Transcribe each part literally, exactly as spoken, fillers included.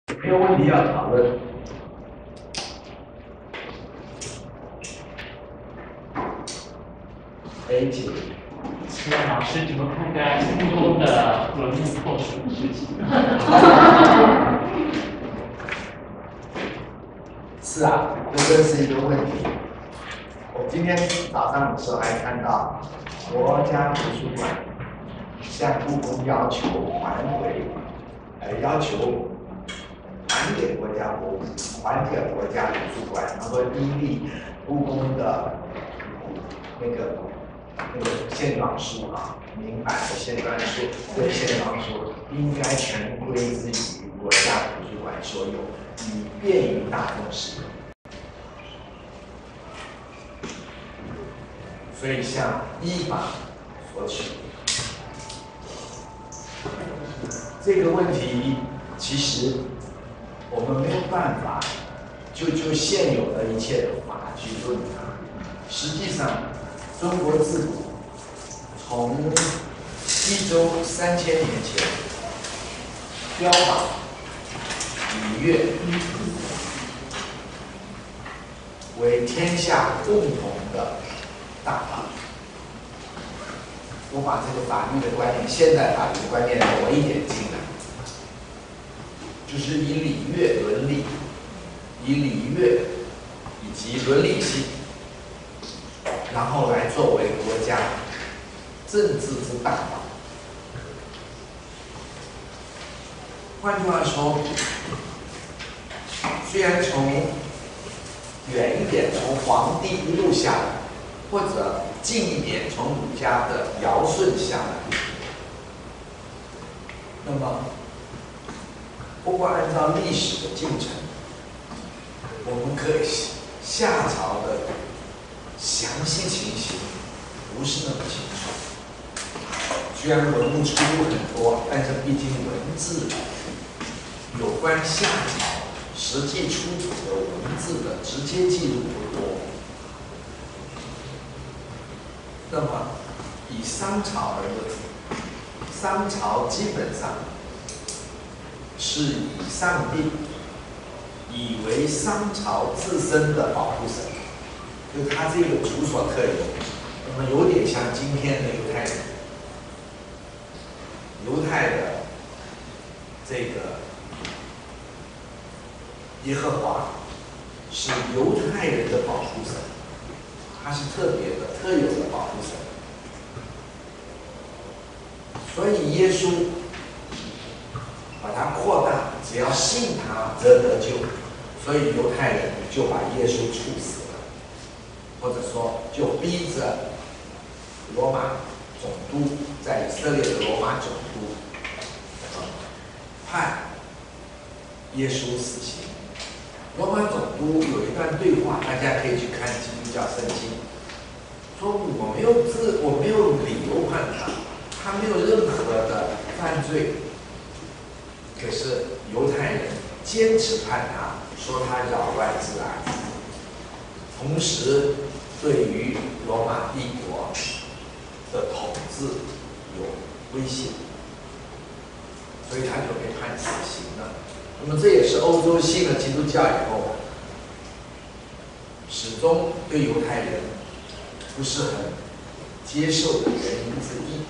没有问题要讨论。A 请。 请问老师怎么看待故宫的文物破损的事情？ 是啊，这真是一个问题。我今天早上的时候还看到国家图书馆向故宫要求还回，呃，要求还给国家博物，还给国家图书馆。他说，依例故宫的那个那个线状书啊，明版的线状书对线状书应该全归之于国家图书馆所有，以便于大众使用。所以向依法索取。这个问题其实我们没有办法就就现有的一切的法去论它。实际上，中国自古从西周三千年前，标榜礼乐为天下共同的大法。我把这个法律的观念，现代法律的观念挪一点进来，就是以礼乐伦理，以礼乐以及伦理性，然后来作为国家政治之大法。换句话说，虽然从远一点，从皇帝一路下来，或者近一点，从儒家的尧舜下来，那么不过按照历史的进程，我们可以夏朝的详细情形不是那么清楚。虽然文物出入很多，但是毕竟文字有关夏朝实际出土的文字的直接记录不多。那么以商朝而论，商朝基本上是以上帝以为商朝自身的保护神，就是他这个主所特有。那么有点像今天的犹太人，犹太的这个耶和华是犹太人的保护神，他是特别的、特有的保护神。所以耶稣把它扩大，只要信他则得救。所以犹太人就把耶稣处死了，或者说就逼着罗马总督，在以色列的罗马总督判耶稣死刑。罗马总督有一段对话，大家可以去看基督教圣经，说我没有自，我没有理由判他，他没有任何的犯罪，可是犹太人坚持判他，说他扰乱治安，同时对于罗马帝国的统治有威胁，所以他就被判死刑了。那么这也是欧洲信了基督教以后，始终对犹太人不是很接受的原因之一。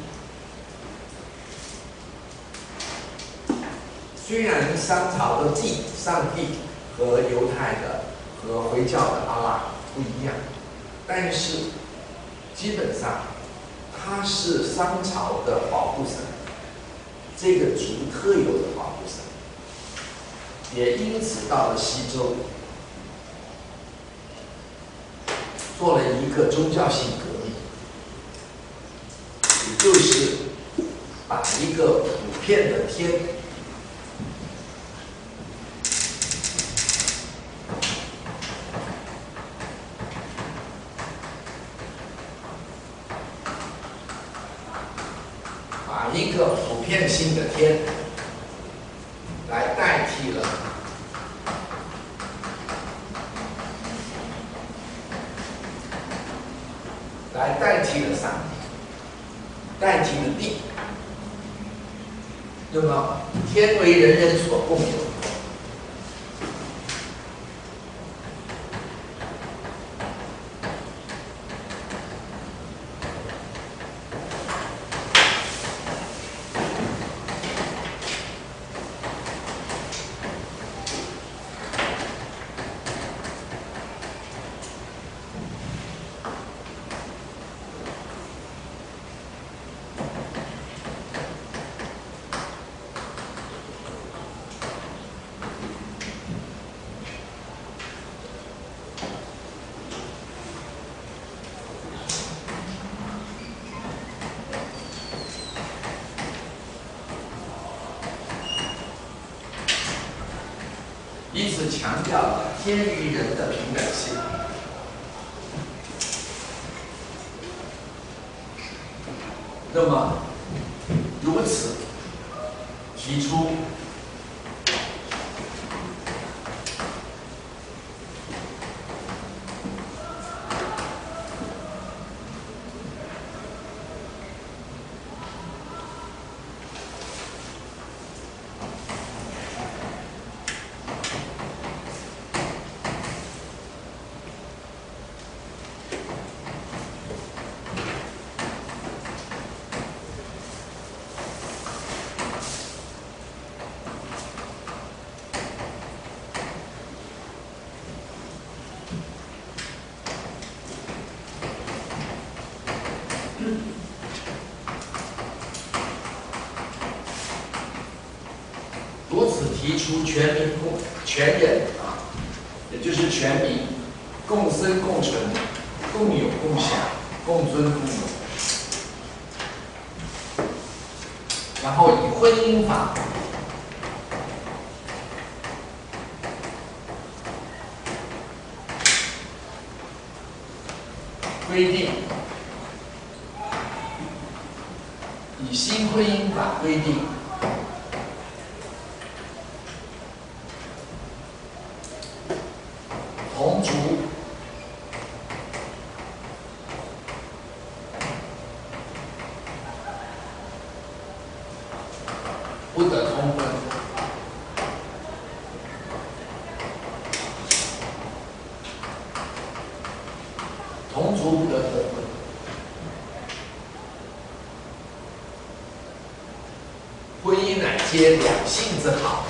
虽然商朝的帝上帝和犹太的和回教的阿拉不一样，但是基本上他是商朝的保护神，这个族特有的保护神。也因此到了西周，做了一个宗教性革命，也就是把一个普遍的天把一个普遍性的天来代替了来代替了上帝，代替了地。那么天为人人所共有， 因此强调了天与人的平等性。那么，如此提出如此提出全民共全人啊，也就是全民共生共存、共有共享、共尊共荣。然后以婚姻法规定，以新婚姻法规定。同族不得通婚，同族不得通婚。婚姻乃皆两性之好。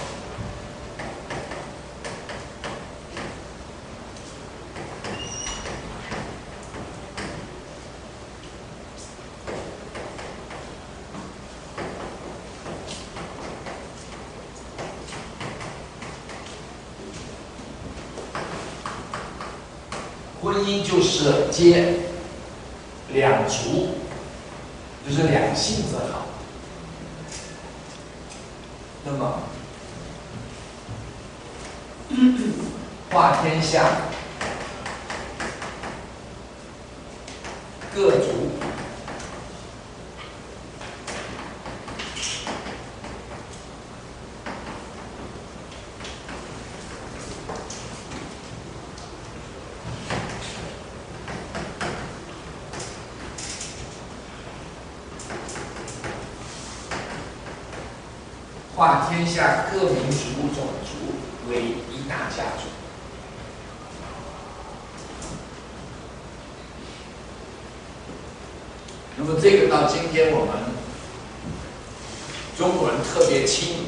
婚姻就是皆两族，就是两性之好。那么，化天下各族化天下各民族种族为一大家族。那么这个到今天我们中国人特别亲，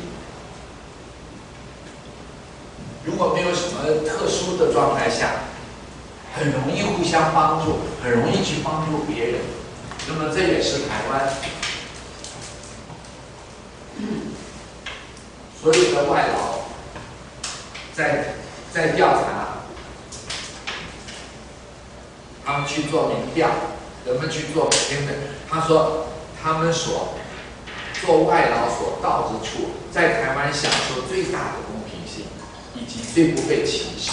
如果没有什么特殊的状态下，很容易互相帮助，很容易去帮助别人。那么这也是台湾所有的外劳在在调查，他们去做民调，人们去做签证。他说，他们所做外劳所到之处，在台湾享受最大的公平性，以及最不被歧视。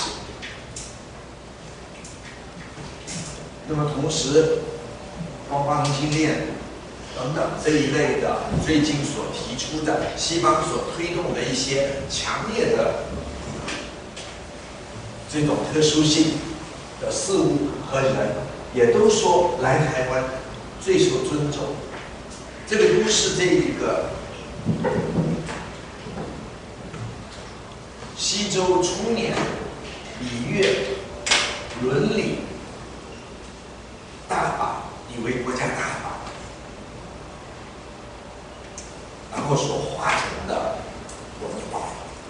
那么同时，包括同性恋等等这一类的，最近所提出的西方所推动的一些强烈的这种特殊性的事物和人，也都说来台湾最受尊重。这个都是这一个西周初年礼乐伦理大法以为国家大法，然后所化成的文化。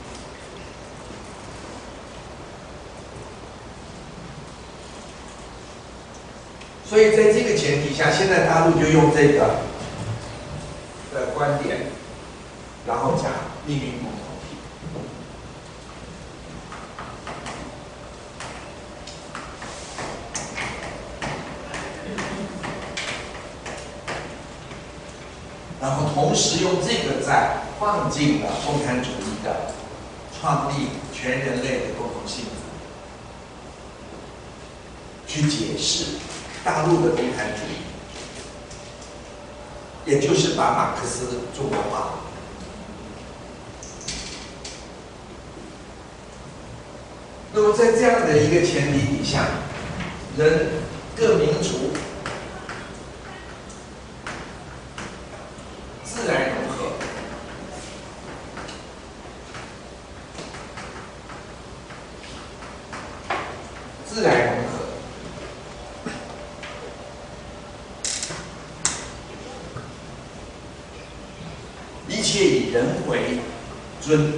所以在这个前提下，现在大陆就用这个的观点，然后讲命运共同体。然后同时用这个在放进了共产主义的创立全人类的共同幸福，去解释大陆的共产主义，也就是把马克思中国化。那么在这样的一个前提底下，人各民族自然融合，自然融合，一切以人为尊。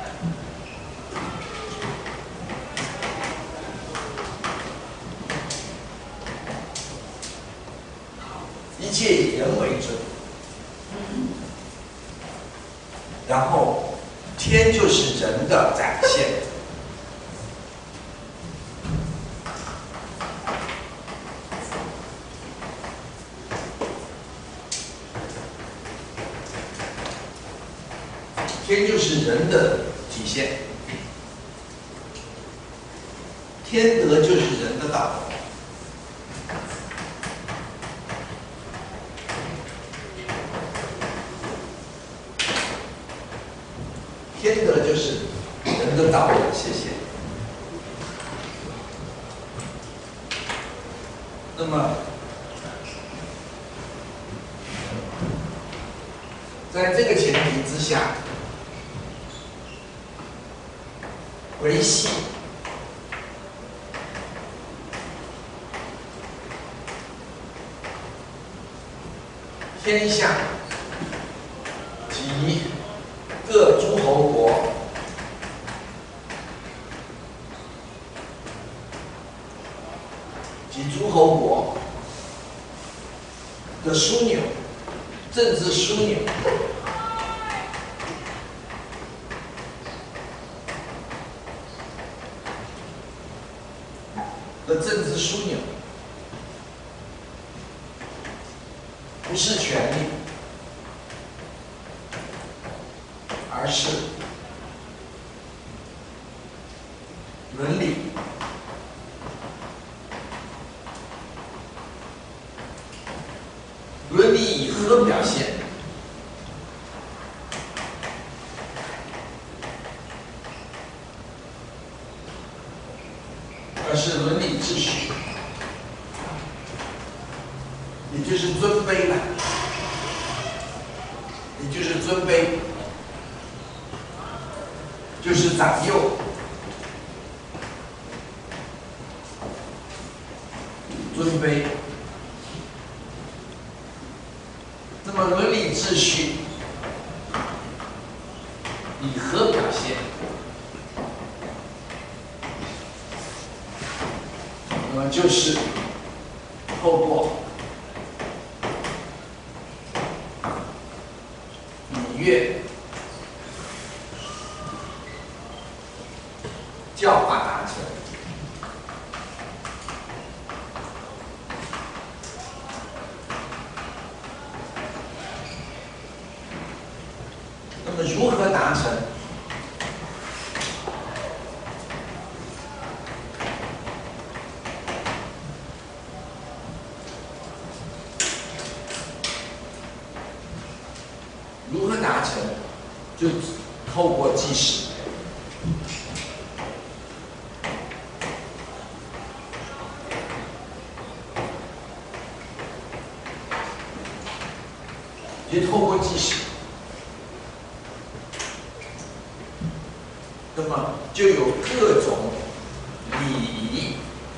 一切以人为尊，然后天就是人的展现，天就是人的体现，天德就是人的道。天德就是人的道，谢谢。那么，在这个前提之下，维系天下及各诸侯国及诸侯国的枢纽，政治枢纽，的政治枢纽，不是权力，而是伦理。伦理以和表现，而是伦理秩序，也就是尊卑了，也就是尊卑，就是长幼，尊卑。那么伦理秩序以和表现，那么就是透过礼乐教化达成。那么如何达成？如何达成？就透过计时，就透过计时。那么就有各种礼仪，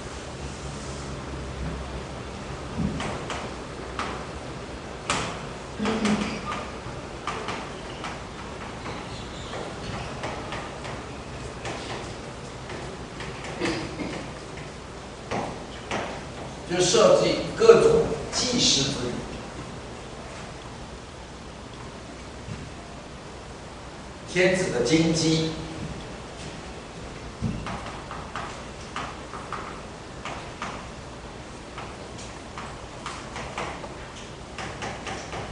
就设计各种祭祀之礼。天子的金鸡，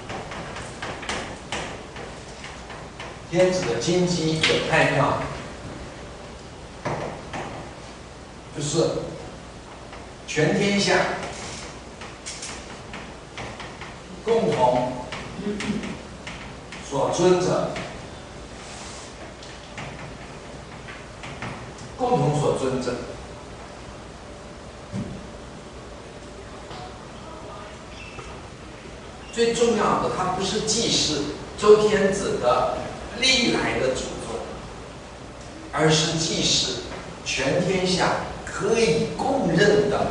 天子的金鸡有太庙， 就是全天下共同所尊者，共同所尊者。最重要的，他不是祭祀周天子的历来的祖宗，而是祭祀全天下可以公认的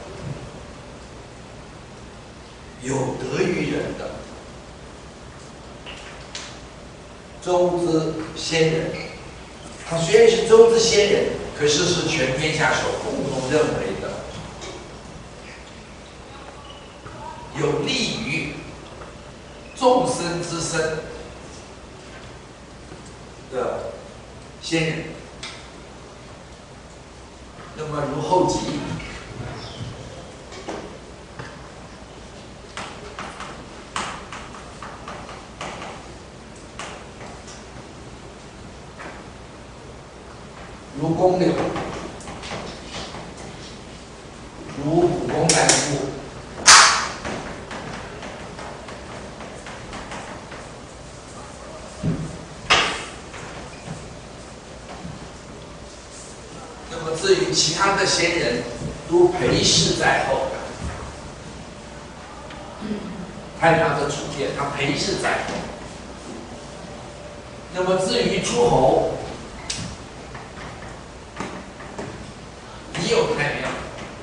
有德于人的周之先人。他虽然是周之先人，可是是全天下所共同认为的有利于众生之身的先人。那么如后集，如公柳，如普公百夫。至于其他的先人，都陪侍在后的。太庙的主殿，他陪侍在后。那么至于诸侯，也有太庙。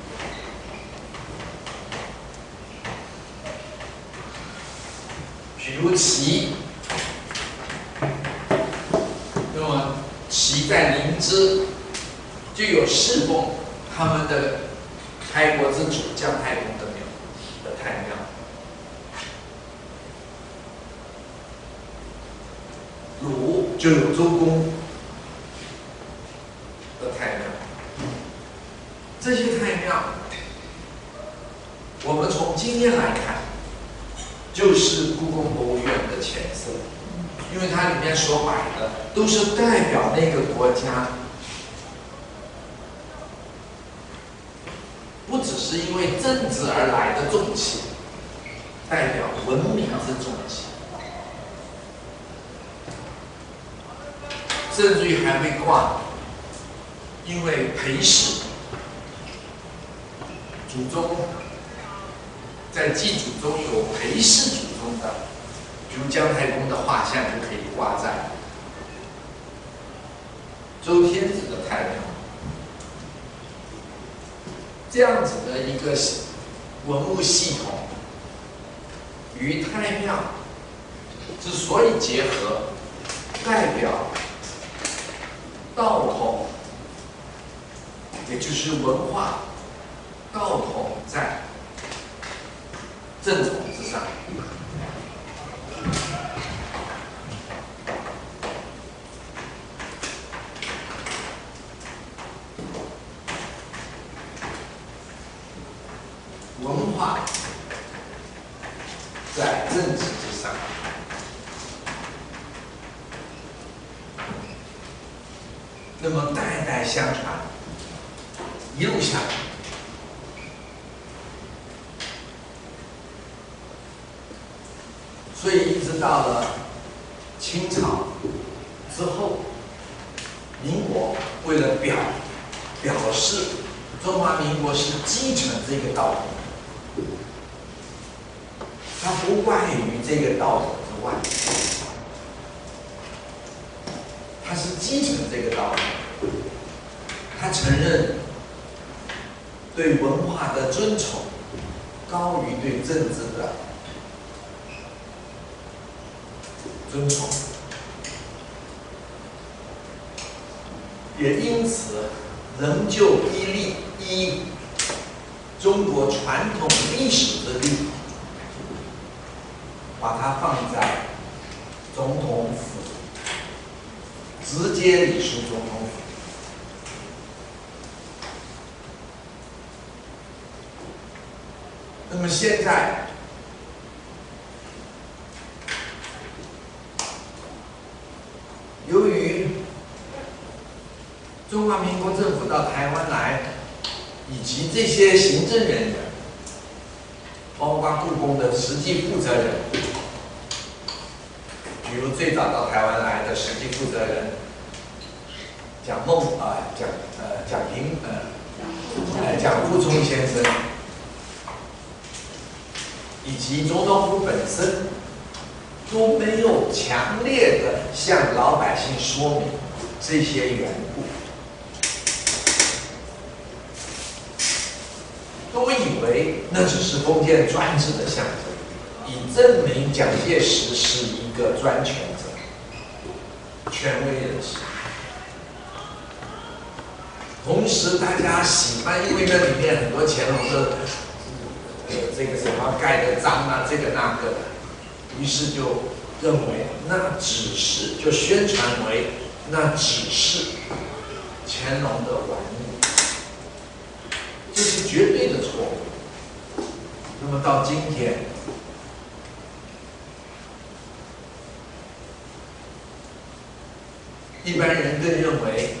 比如齐，那么齐在临淄就有侍奉他们的开国之主姜太公的庙的太庙。鲁就有周公的太庙。这些太庙，我们从今天来看，就是故宫博物院的前身，因为它里面所摆的都是代表那个国家。不只是因为政治而来的重器，代表文明之重器，甚至于还会挂，因为陪侍祖宗，在祭祖宗有陪侍祖宗的，比如姜太公的画像就可以挂在周天子的太庙。这样子的一个文物系统与太庙之所以结合，代表道统，也就是文化道统在正统之上。文化在政治之上，那么代代相传，一路下来，所以一直到了清朝之后，民国为了表表示中华民国是继承这个道统。它不外于这个道统之外，它是继承这个道统，它承认对文化的尊崇高于对政治的尊崇，也因此仍旧依例依中国传统历史之律，把它放在总统府，直接礼书总统府。那么现在，由于中华民国政府到台湾来， 以及这些行政人员，包括故宫的实际负责人，比如最早到台湾来的实际负责人蒋孟啊、蒋呃蒋平呃呃蒋复聪先生，以及总统府本身，都没有强烈的向老百姓说明这些缘故。都以为那只是封建专制的象征，以证明蒋介石是一个专权者、权威人士。同时，大家喜欢，因为那里面很多乾隆的呃这个什么盖的章啊，这个那个的，于是就认为那只是就宣传为那只是乾隆的玩物。这是绝对的错误。那么到今天，一般人更认为，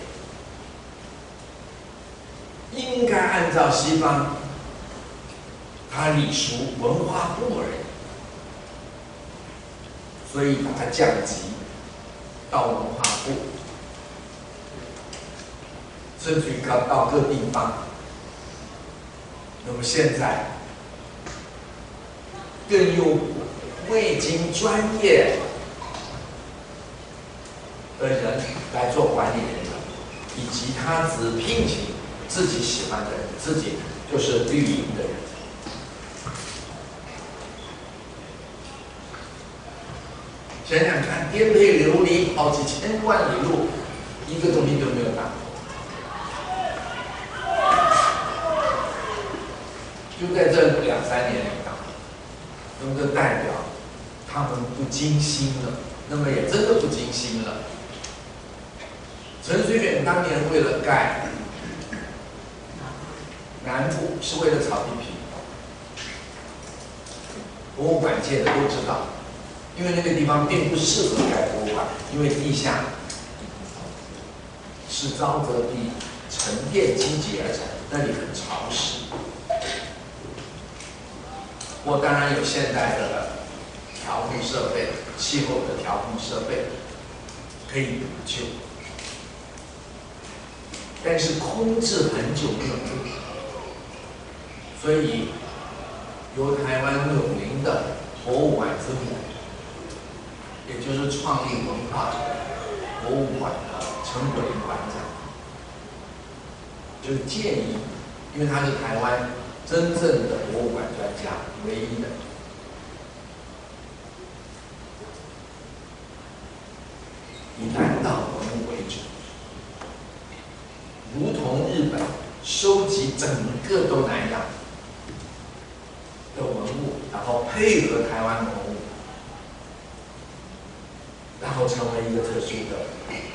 应该按照西方，它隶属文化部而已，所以把它降级到文化部，甚至于到到各地方。那么现在，更有未经专业的人来做管理人员，以及他只聘请自己喜欢的人，自己就是绿营的人。想想看，颠沛流离好几千万里路，一个东西都没有打。就在这两三年里啊，那么这代表他们不精心了，那么也真的不精心了。陈水扁当年为了盖南部，是为了炒地皮，博物馆界的都知道，因为那个地方并不适合盖博物馆，因为地下是沼泽地沉淀积积而成，那里很潮湿。我当然有现代的调控设备、气候的调控设备可以补救，但是空置很久没有用，所以由台湾永宁的博物馆之母，也就是创立文化博物馆的陈果林馆长，就建议，因为他是台湾真正的博物馆专家，唯一的，以南岛文物为主，如同日本收集整个东南亚的文物，然后配合台湾文物，然后成为一个特殊的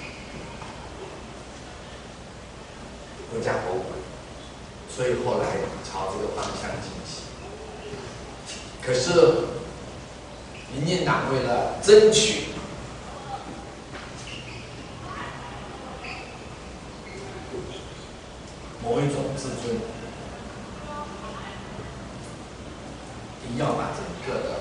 国家博物馆。所以后来朝这个方向进行。可是，民进党为了争取某一种自尊，一定要把整个的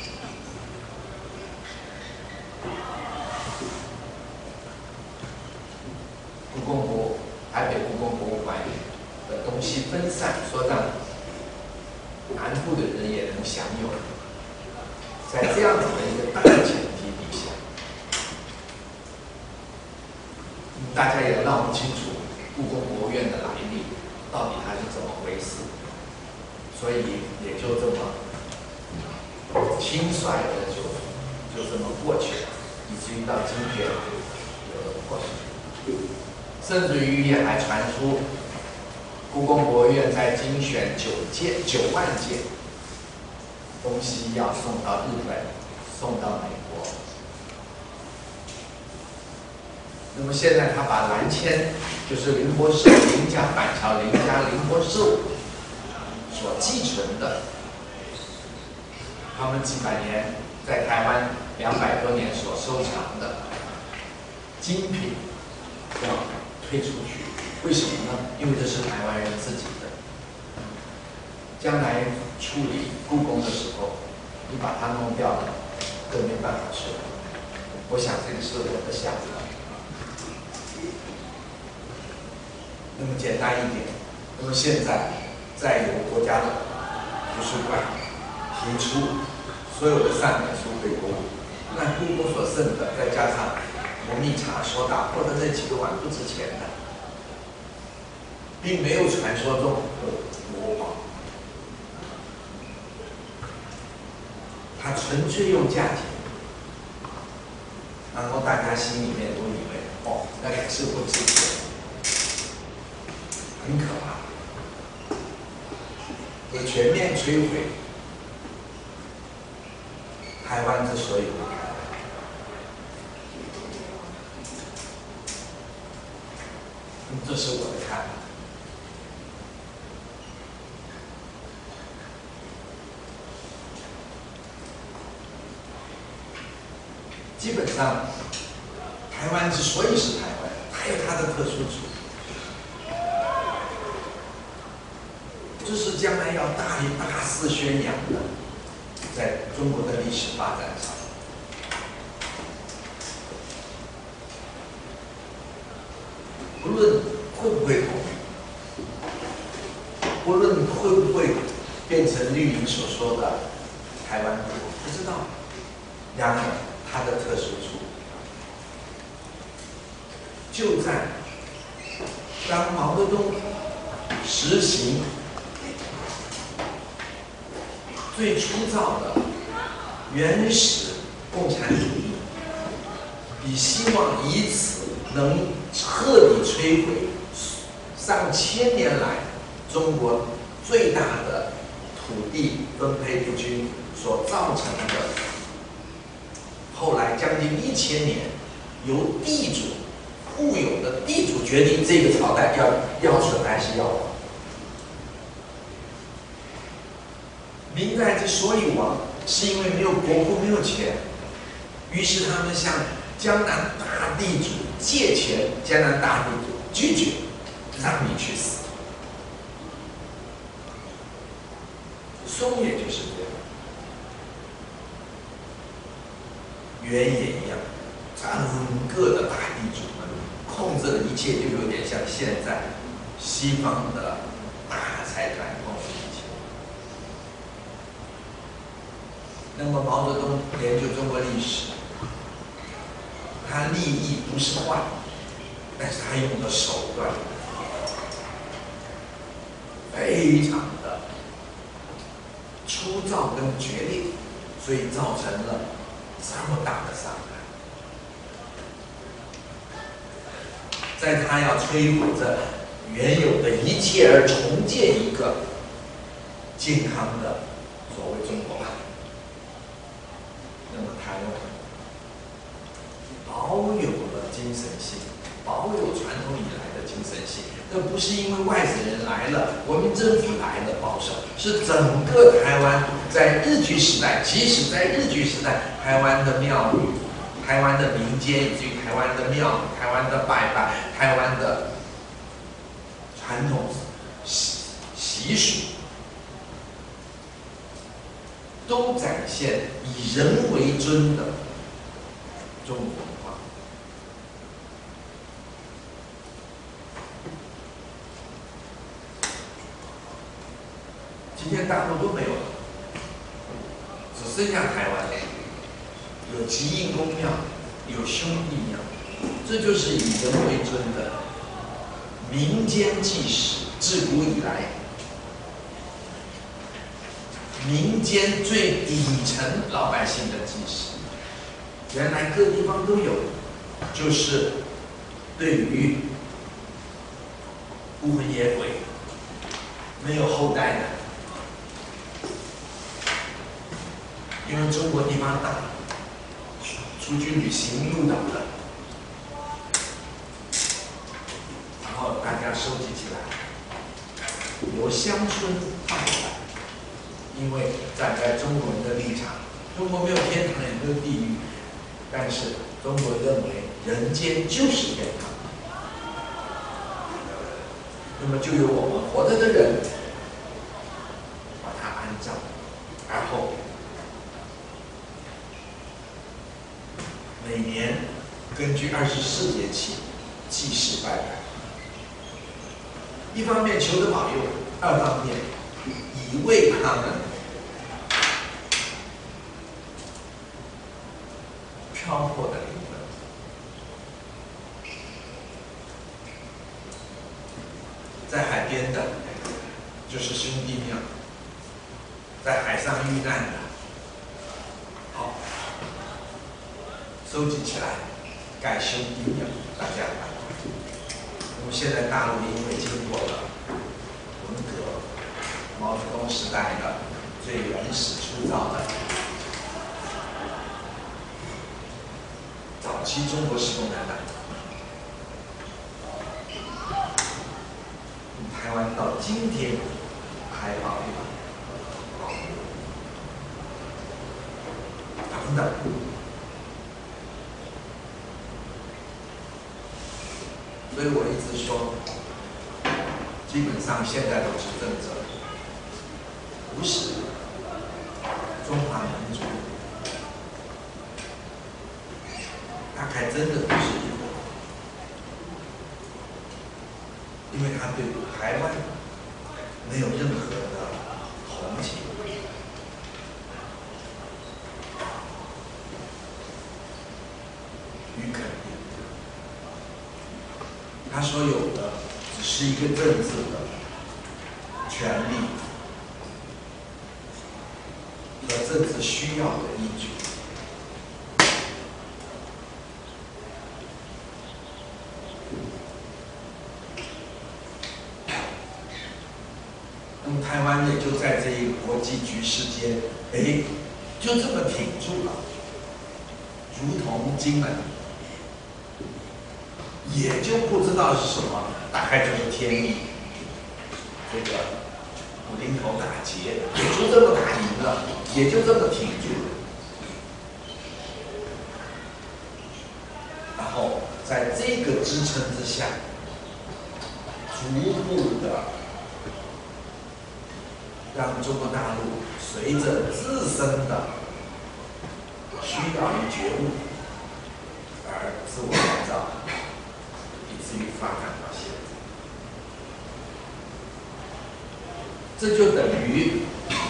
故宫博台北故宫博物馆的东西分散，说让南部的人也能享有。在这样子的一个大前提底下，大家也闹不清楚故宫博物院的来历，到底它是怎么回事，所以也就这么轻率的就就这么过去了，以至于到今天有了过去，甚至于也还传出故宫博物院在精选九件九万件东西要送到日本，送到美国。那么现在他把蓝铅，就是林波寿、林家板桥林家林波寿所继承的，他们几百年在台湾两百多年所收藏的精品要推出去。为什么呢？因为这是台湾人自己的。 将来处理故宫的时候，你把它弄掉了，更没办法处理。我想这个是我的想法。那么简单一点，那么现在再由国家的图书馆提出所有的三本书归公，那故宫所剩的，再加上我们一查说打破的那几个碗不值钱的，并没有传说中的国宝，它纯粹用价钱，然后大家心里面都以为哦，那个是不值钱，很可怕。会全面摧毁台湾之所以会开湾。那么这是我的看法。基本上，台湾之所以是台湾，它有它的特殊处。这是将来要大大肆宣扬的，在中国的历史发展上，不论会不会统一，不论会不会变成绿营所说的台湾国，不知道。然而，它的特殊处就在当毛泽东实行最粗糙的原始共产主义，比希望以此能彻底摧毁上千年来中国最大的土地分配不均所造成的，后来将近一千年由地主固有的地主决定这个朝代要要存还是要亡。明代之所以亡，是因为没有国库，没有钱，于是他们向江南大地主借钱，江南大地主拒绝，让你去死。宋也就是这样，元也一样，整个的大地主们控制了一切，就有点像现在西方的大财团控制一切。那么毛泽东研究中国历史，他立意不是坏，但是他用的手段非常的粗糙跟决裂，所以造成了这么大的伤害。在他要摧毁这原有的一切而重建一个健康的所谓中国版。那么台湾保有了精神性，保有传统以来的精神性，这不是因为外省人来了，国民政府来了保守，是整个台湾在日据时代，即使在日据时代，台湾的庙宇、台湾的民间以及台湾的庙、台湾的拜拜、台湾的传统习习俗，都展现以人为尊的中国文化。今天大陆都没有了，只剩下台湾有吉应公庙，有兄弟庙，这就是以人为尊的民间祭祀，自古以来民间最底层老百姓的祭祀，原来各地方都有，就是对于孤魂野鬼、没有后代的，因为中国地方大，出去旅行入岛的，然后大家收集起来，由乡村拜拜。因为站在中国人的立场，中国没有天堂，也没有地狱，但是中国认为人间就是天堂。那么就由我们活着的人根据二十四节气祭祀拜拜。一方面求得保佑，二方面以为他们漂泊的灵魂，在海边的，就是兄弟庙；在海上遇难的，好，收集起来，盖兄弟庙，大家拜。我们现在大陆因为经过了文革、毛泽东时代的最原始粗糙的早期中国式共产党，台湾到今天还保留等等。所以我一直说，基本上现在的执政者不是中华民族，他还真的不是一个，因为他对台湾没有任何的同情。与肯定，他所有的只是一个政治的权利和政治需要的依据。那么台湾也就在这一个国际局势间，哎，就这么挺住了，如同金门。也就不知道是什么，大概就是天意。这个古林头打劫，也就这么打赢了，也就这么挺住了。然后在这个支撑之下，逐步的让中国大陆随着自身的需要与觉悟而自我改造。至于发展到现在，这就等于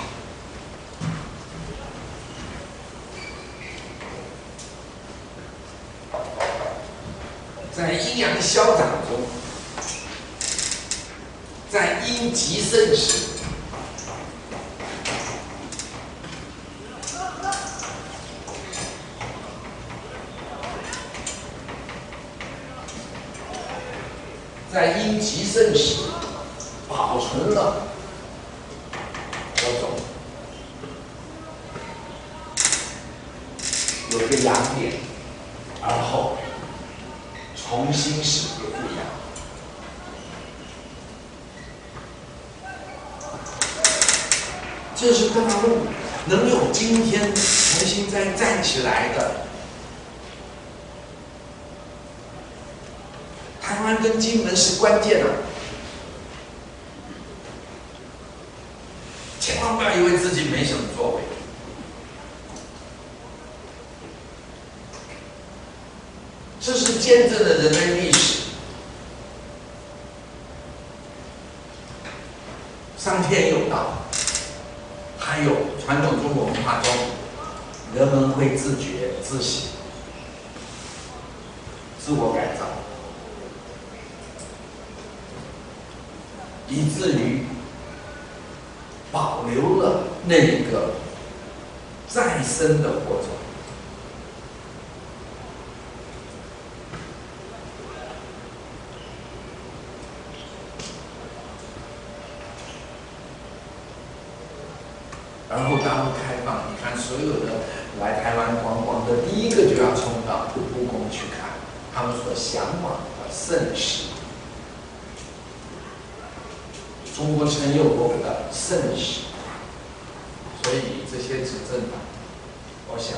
在阴阳消长中，在阴极盛时，在阴极盛时保存了火种，有个阳点，而后重新使之复阳。这是大陆能有今天重新再站起来的。台湾跟金门是关键啊！千万不要以为自己没什么作为，这是见证了人类历史。上天有道，还有传统中国文化中，人们会自觉、自省、自我改造。以至于保留了那个再生的火种。然后大陆开放，你看所有的来台湾观光的，第一个就要冲到故宫去看他们所向往的盛世。中国曾有过的盛世，所以这些执政党，我想，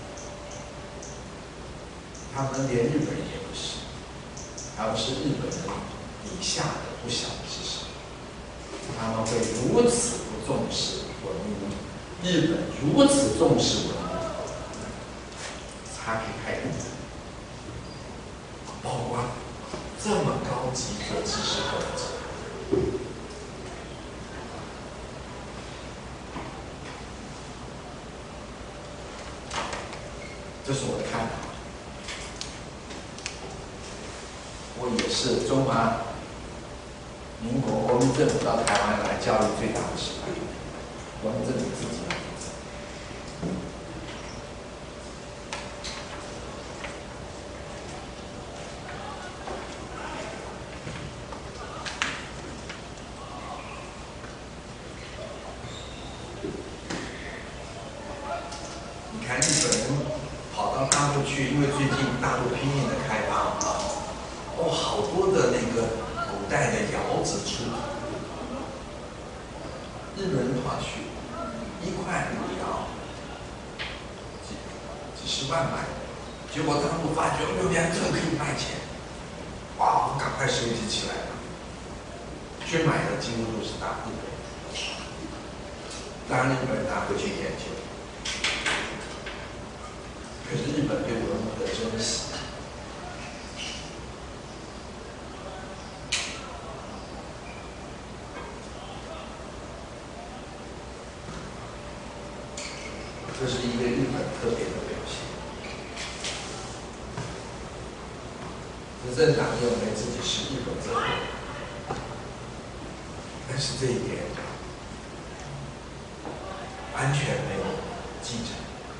他们连日本也不是，他们是日本人以下的不小之事，他们会如此不重视文物，日本如此重视文物，差别太大。 包括这么高级的知识分子。这是我的看法。我也是中华民国国民政府到台湾来教育最大的失败，国民政府自己来负责。你看日本人跑到大陆去，因为最近大陆拼命的开发啊，哦，好多的那个古代的窑子出土，日本人跑去一块五窑，几几十万买，结果大陆发觉哦，原来这个可以卖钱，哇，赶快收集起来了，去买的几乎都是大日本人，当然日本人拿回去研究。可是日本对文物的珍惜，这是一个日本特别的表现。执政党认为自己是日本政府，但是这一点完全没有继承。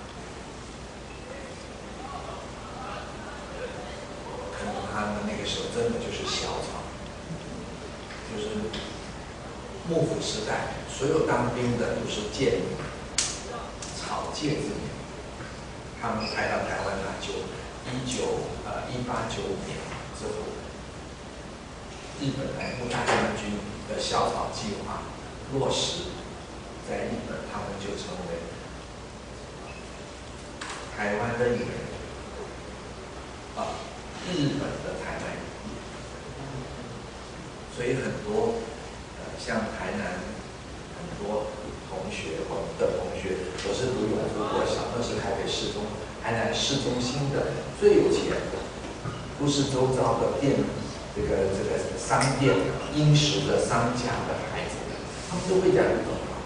他们那个时候真的就是小草，就是幕府时代，所有当兵的都是贱民，草芥之民。他们派到台湾来就一九呃一八九五年之后，日本来木大将军的小草计划落实，在日本他们就成为台湾的一个人啊。日本的台湾人，所以很多呃像台南很多同学我的同学都是读永福国小，那是台北市中台南市中心的最有钱的，都市周遭的店这个这个商店殷实的商家的孩子，他们都会讲日本话。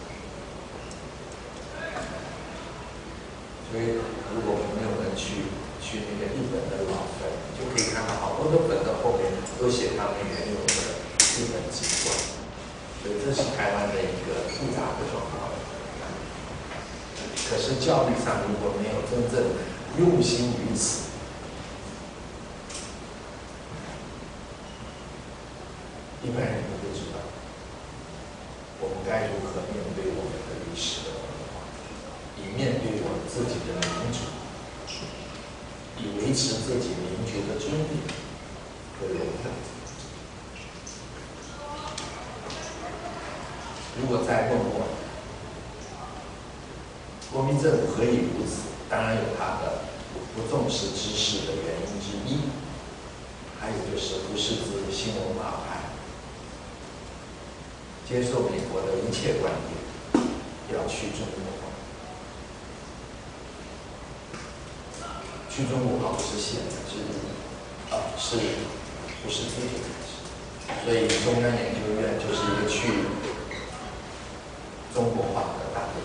所以如果没有人去去那个日本的老坟，就可以看到好多的坟的后面都写他们原有的日本籍贯，所以这是台湾的一个复杂的状况。可是教育上如果没有真正用心于此，一般人都不知道我们该如何面对我们的历史的文化，以面对我们自己的民主。以维持自己民族的尊严和荣耀。如果再问我，国民政府何以如此？当然有他的不重视知识的原因之一，还有就是不识字新文化派，接受美国的一切观点，要去中国化。去中国化不是现在之日，啊，是不是今天开始？所以中央研究院就是一个去中国化的大会，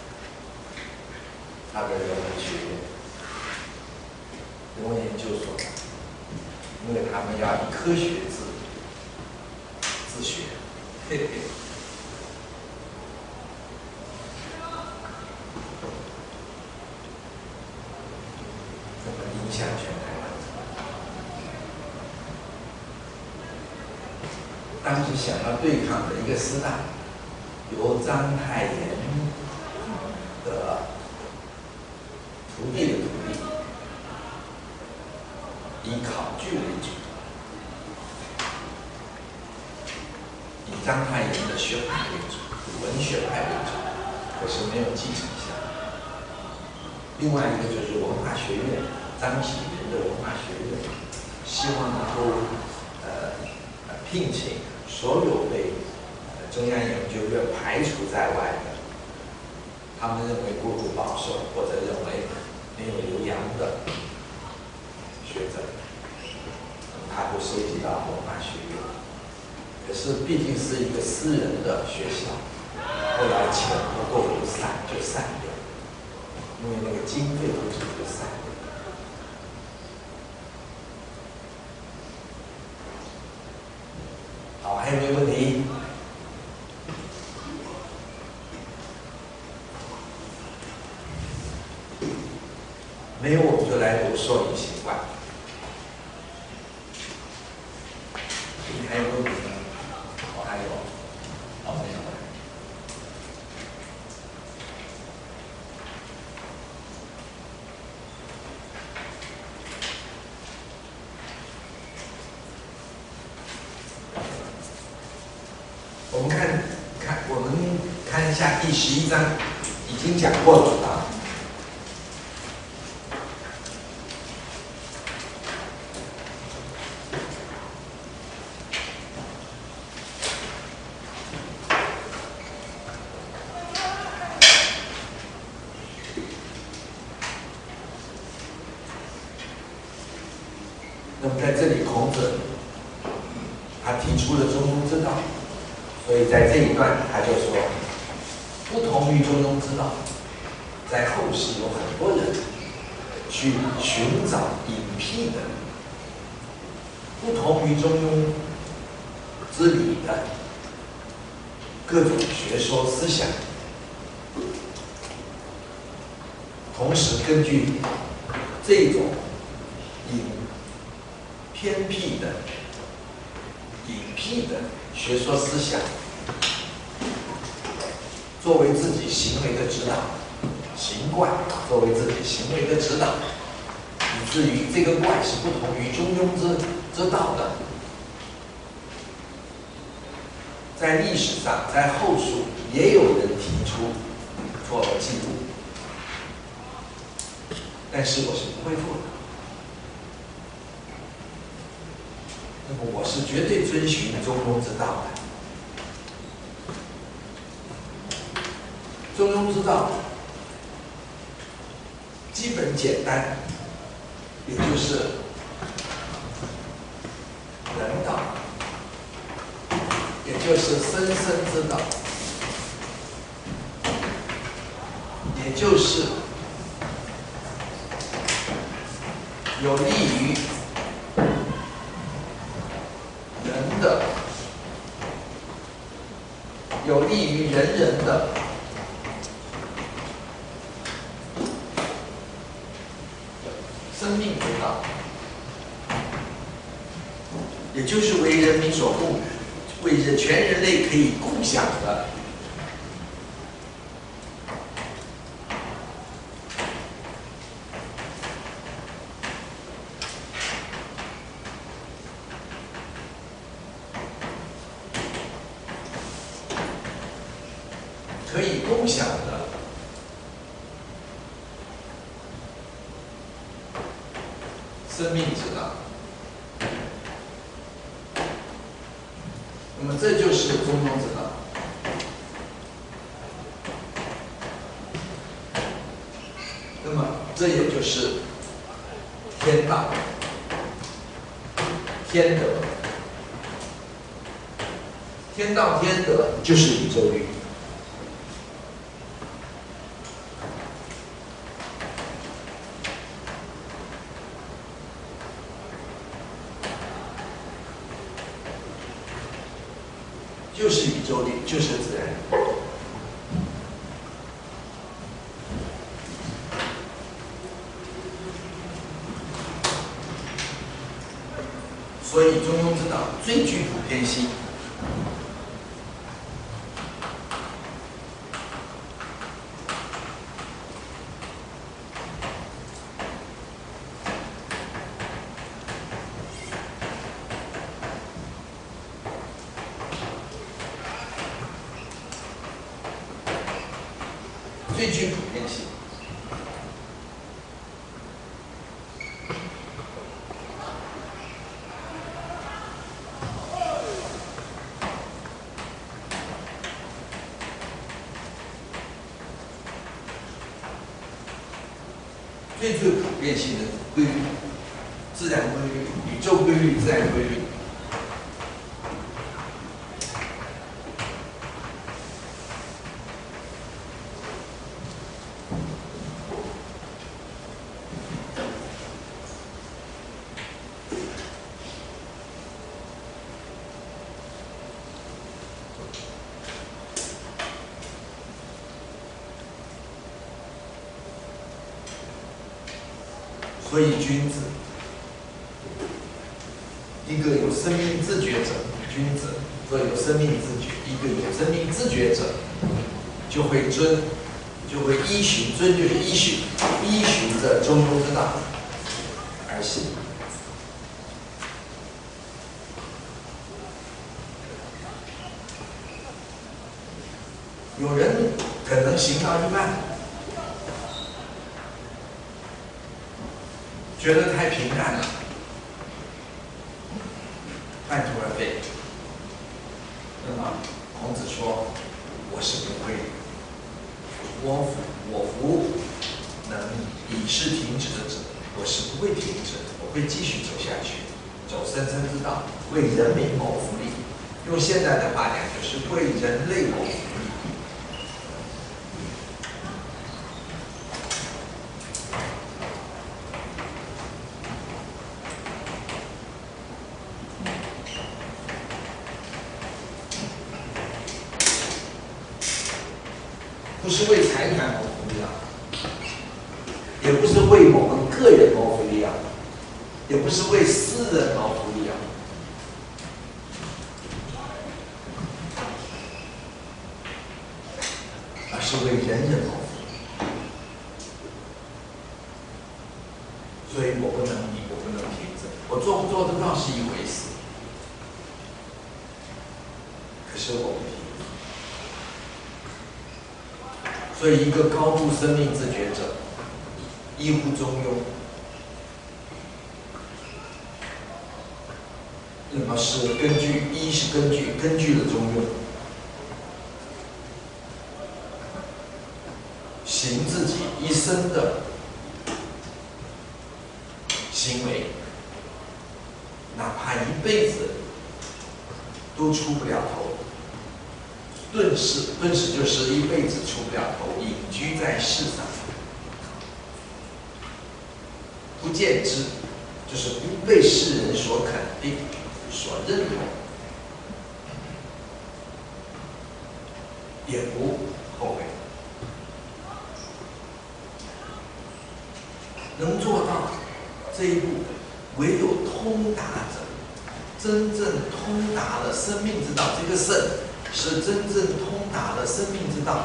他的人文学院、人文研究所，因为他们要以科学自自学，嘿嘿。影响全台湾。当时想要对抗的一个师大，由章太炎的徒弟的徒弟，以考据为主，以章太炎的学派为主，以文学派为主，可是没有继承下来。另外一个就是文化学院。张启云的文化学院希望能够呃聘请所有被中央研究院排除在外的，他们认为过度保守或者认为没有留洋的学者， 他会收集到文化学院。可是毕竟是一个私人的学校，后来钱不够就散就散掉，因为那个经费不足就散掉。好，还有没有问题？没有，我们就来读受影习惯。你还有问题吗？我还有，哦，没有了。我们看看，我们看一下第十一章，已经讲过了啊。那么在这里，孔子他提出了中庸之道，所以在这一段他就说，不同于中庸之道，在后世有很多人去寻找隐僻的，不同于中庸之理的各种学说思想，同时根据这种隐偏僻的、隐僻的学说思想，作为自己行为的指导，行怪作为自己行为的指导，以至于这个怪是不同于中庸之之道的。在历史上，在后述也有人提出做记录，但是我是不会做的。那么我是绝对遵循中庸之道的。中庸之道基本简单，也就是人道，也就是生生之道，也就是有利于人的，有利于人人的生命之道，也就是为人民所共，为人全人类可以共享的。可以共享的生命之道。那么这就是中庸之道。那么这也就是天道、天德。天道天德就是宇宙律。就是宇宙律，就是自然。所以中庸之道最具普遍性。最具普遍性。最具普遍性的规律，自然规律与宙规律、自然规律。所以君子，一个有生命自觉者，君子，则有生命自觉；一个有生命自觉者，就会遵，就会依循，遵就是依循，依循着中庸之道而行。有人可能行到一半，觉得太平淡了，半途而废。那么孔子说：“我是不会，我服我服能以事停止的者，我是不会停止，我会继续走下去，走生生之道，为人民谋福利。用现在的话讲，就是为人类谋福利。”不是为财团谋福利啊，也不是为某个个人谋福利啊，也不是为私人谋福利啊，而是为人人谋福利。所以我不能比，我不能停止，我做不做得到是一回事，可是我不停。所以，一个高度生命自觉者，依乎中庸，那么是根据一是根据根据了中庸，行自己一生的行为，哪怕一辈子都出不了头。顿时，顿时就是一辈子出不了头，隐居在世上，不见之，就是不被世人所肯定、所认同，也不后悔。能做到这一步，唯有通达者，真正通达了生命之道，这个圣。是真正通达了生命之道。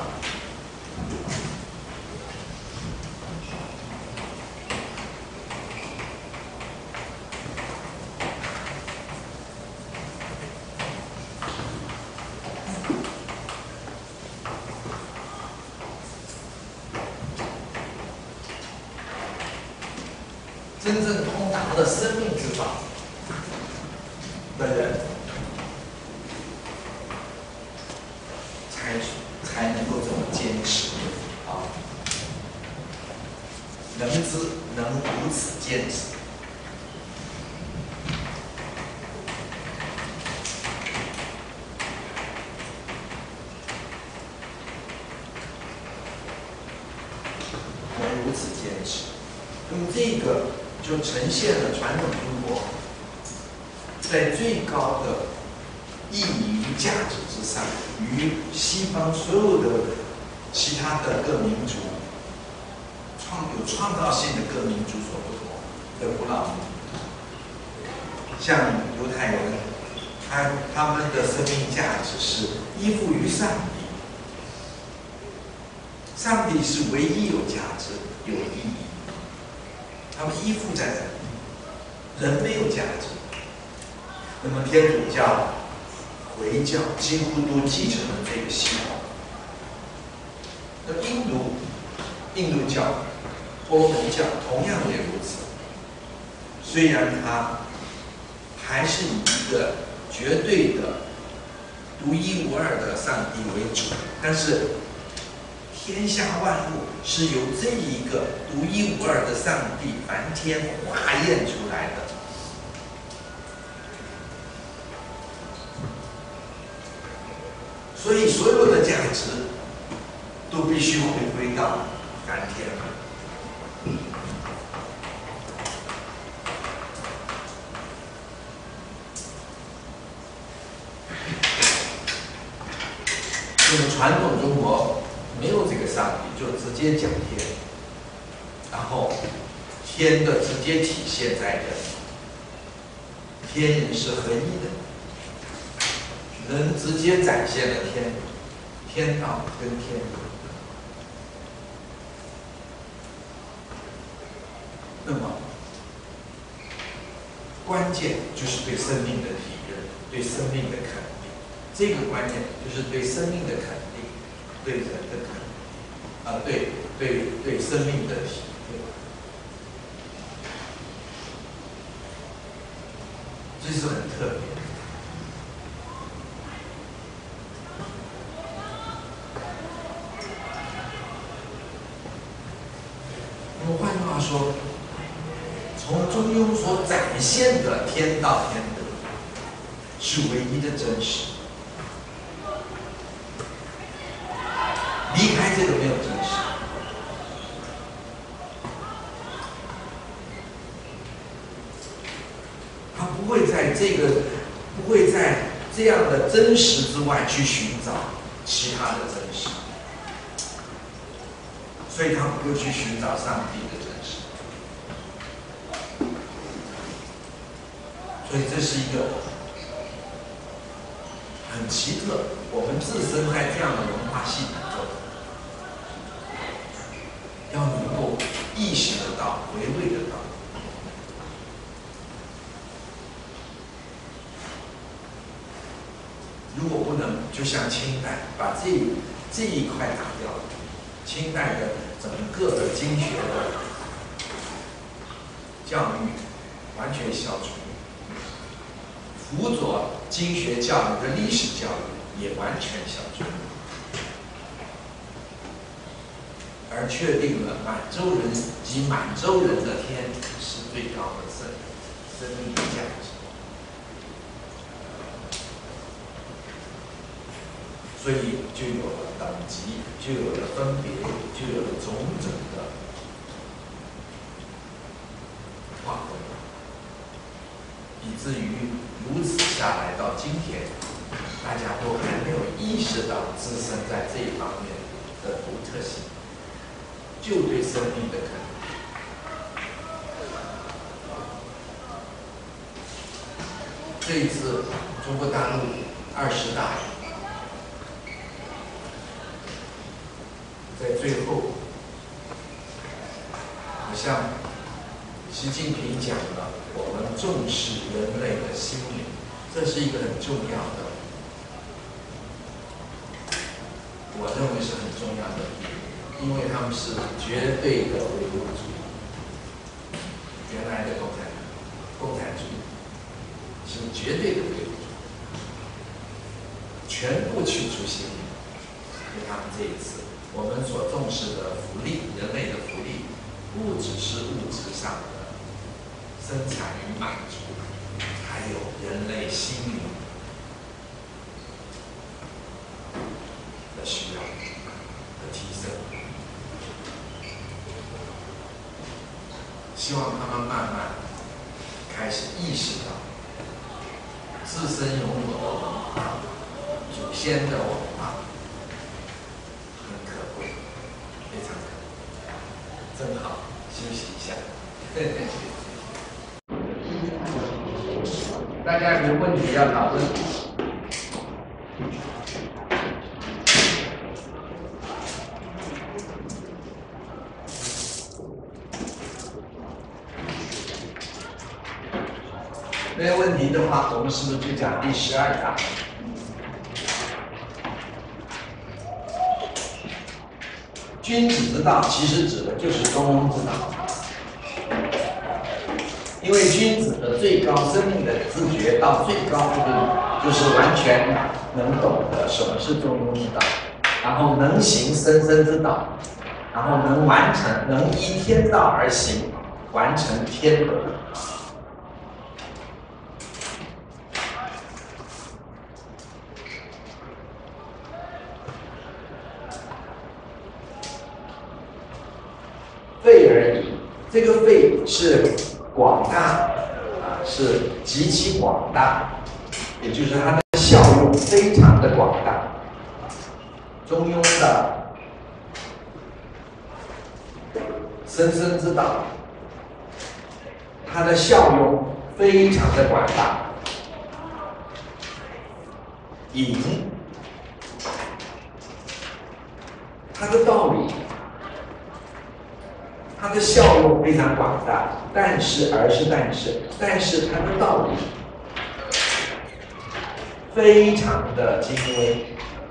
真正通达了生命之道的人，才能够这么坚持啊！能知能如此坚持，能如此坚持，那么这个就呈现了传统中国在最高的意义与价值之上，与西方所有的其他的各民族创有创造性的各民族所不同的古老民族，像犹太人，他他们的生命价值是依附于上帝，上帝是唯一有价值、有意义，他们依附在人，人没有价值。那么天主教、回教几乎都继承了这个系统。那印度、印度教、婆罗门教同样也如此。虽然它还是以一个绝对的、独一无二的上帝为主，但是天下万物是由这一个独一无二的上帝梵天化验出来的。 所以所有的价值都必须回归到甘天。那么传统中国没有这个上帝，就直接讲天，然后天的直接体现在人，天人是合一的，人直接展现了天，天道跟天人。那么关键就是对生命的体认，对生命的肯定。这个观念就是对生命的肯定，对人的肯定，啊、呃，对对对生命的体会，这是很特别的。那么换句话说，从中庸所展现的天道天德是唯一的真实。离开这个没有真实，他不会在这个，不会在这样的真实之外去寻找其他的真实，所以他不会去寻找上帝的真实。所以这是一个很奇特，我们自身在这样的文化系统中。要能够意识得到、回味得到。如果不能，就像清代把这这一块打掉了，清代的整个的经学的教育完全消除，辅佐经学教育的历史教育也完全消除。而确定了满洲人及满洲人的天是最高的生生命的价值，所以就有了等级，就有了分别，就有了种种的划分，以至于如此下来到今天，大家都还没有意识到自身在这一方面的独特性。就对生命的肯定。这一次中国大陆二十大，在最后，好像习近平讲了，我们重视人类的心灵，这是一个很重要的，我认为是很重要的。因为他们是绝对的唯物主义，原来的共产共产主义是绝对的唯物主义，全部去除心灵。所以他们这一次，我们所重视的福利，人类的福利，不只是物质上的生产与满足，还有人类心灵的需要的提升。希望他们慢慢开始意识到，自身拥有的文化、祖先的文化很可贵，非常可贵。正好休息一下。大家有问题要讨论？没有问题的话，我们是不是就讲第十二章？君子之道，其实指的就是中庸之道。因为君子的最高生命的自觉到最高部分，就是完全能懂得什么是中庸之道，然后能行生生之道，然后能完成，能依天道而行，完成天德。 这个肺是广大啊，是极其广大，也就是它的效用非常的广大。中庸的生生之道，它的效用非常的广大。隐，它的道理，它的效用非常广大，但是而是但是，但是它的道理非常的精微。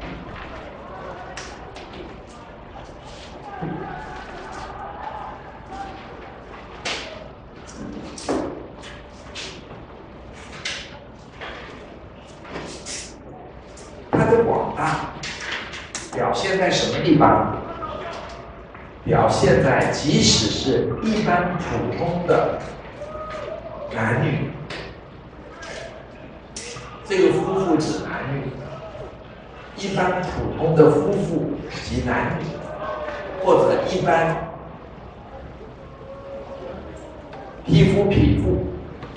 它的广大表现在什么地方？表现在即使是一般普通的男女，这个夫妇指男女，一般普通的夫妇及男女，或者一般匹夫匹妇，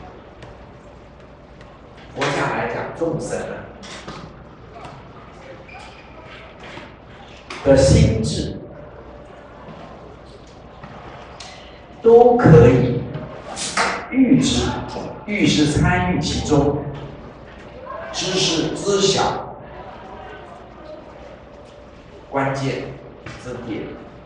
佛家来讲众生啊的心智都可以预知，预是参与其中，知是知晓关键之点。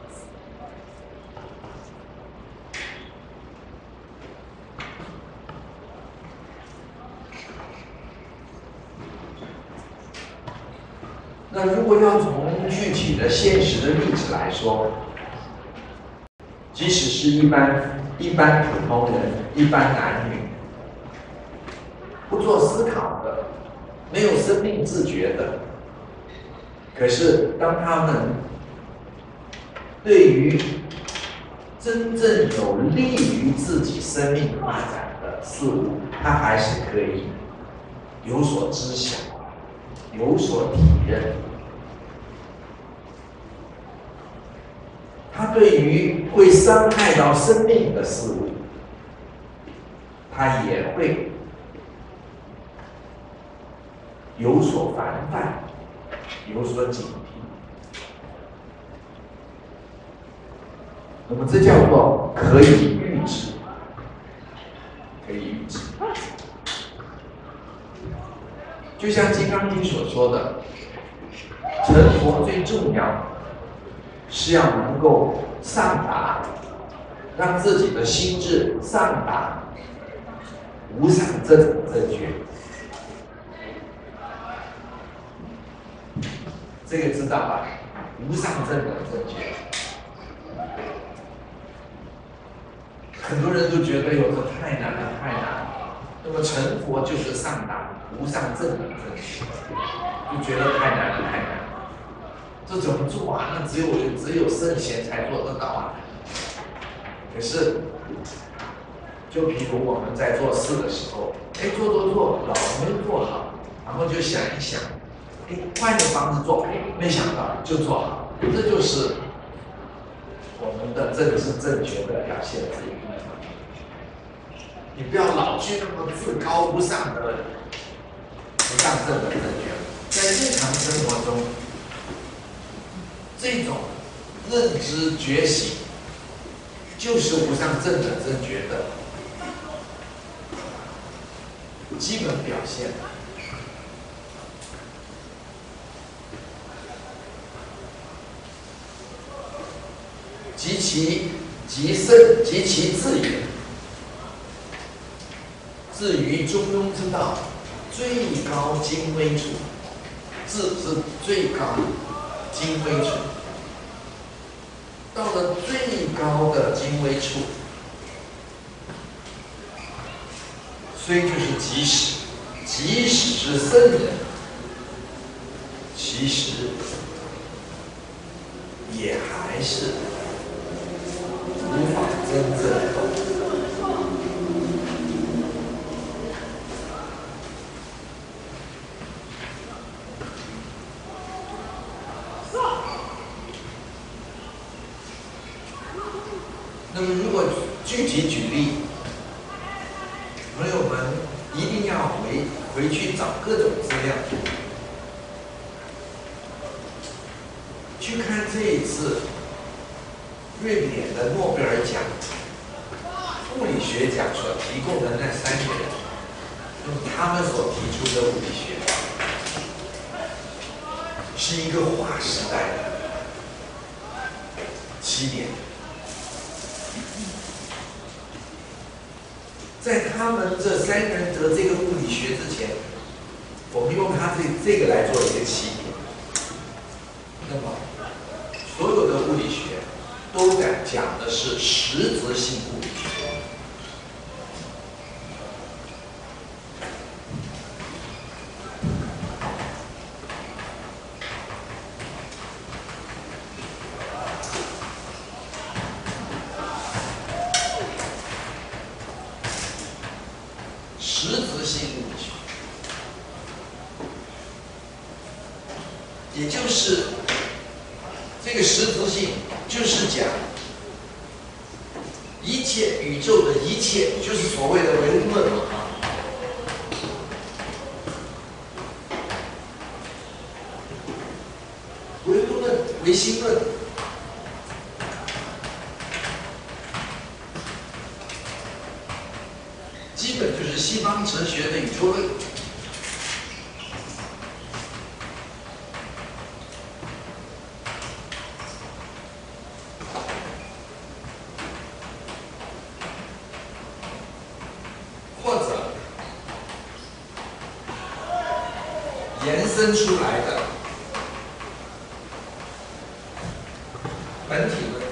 那如果要从具体的现实的例子来说，即使是一般一般普通人、一般男女，不做思考的，没有生命自觉的，可是当他们对于真正有利于自己生命发展的事物，他还是可以有所知晓，有所体认。他对于会伤害到生命的事物，他也会有所防范，有所警惕。那么这叫做可以预知，可以预知。就像《金刚经》所说的，成佛最重要是要能够上达，让自己的心智上达无上正正觉。这个知道吧？无上正的正觉，很多人都觉得有的太难了，太难了。那么成佛就是上达无上正的正觉，就觉得太难了，太难了。这怎么做啊？那只有只有圣贤才做得到啊。可是，就比如我们在做事的时候，哎，做做做，老没做好，然后就想一想，哎，换个方式做，哎，没想到就做好，这就是我们的正知正觉的表现之一。你不要老去那么自高无上的无上正的正觉，在日常生活中。这种认知觉醒，就是无上正的正觉的基本表现。及其极甚，及其至也。至于中庸之道，最高精微处，至是最高精微处。到了最高的精微处，虽就是即使，即使是圣人，其实也还是无法真正懂。那么，如果具体举例，朋友们一定要回回去找各种资料，去看这一次瑞典的诺贝尔奖物理学奖所提供的那三个人，用他们所提出的物理学，是一个划时代的起点。在他们这三个人得这个物理学之前，我们用他这这个来做一个起点。那么，所有的物理学都在讲的是实质性物理学。实质性物理学，也就是这个实质性，就是讲一切宇宙的一切，就是所谓的唯物论嘛啊。唯物论、唯心论。基本就是西方哲学的宇宙论，或者延伸出来的本体论。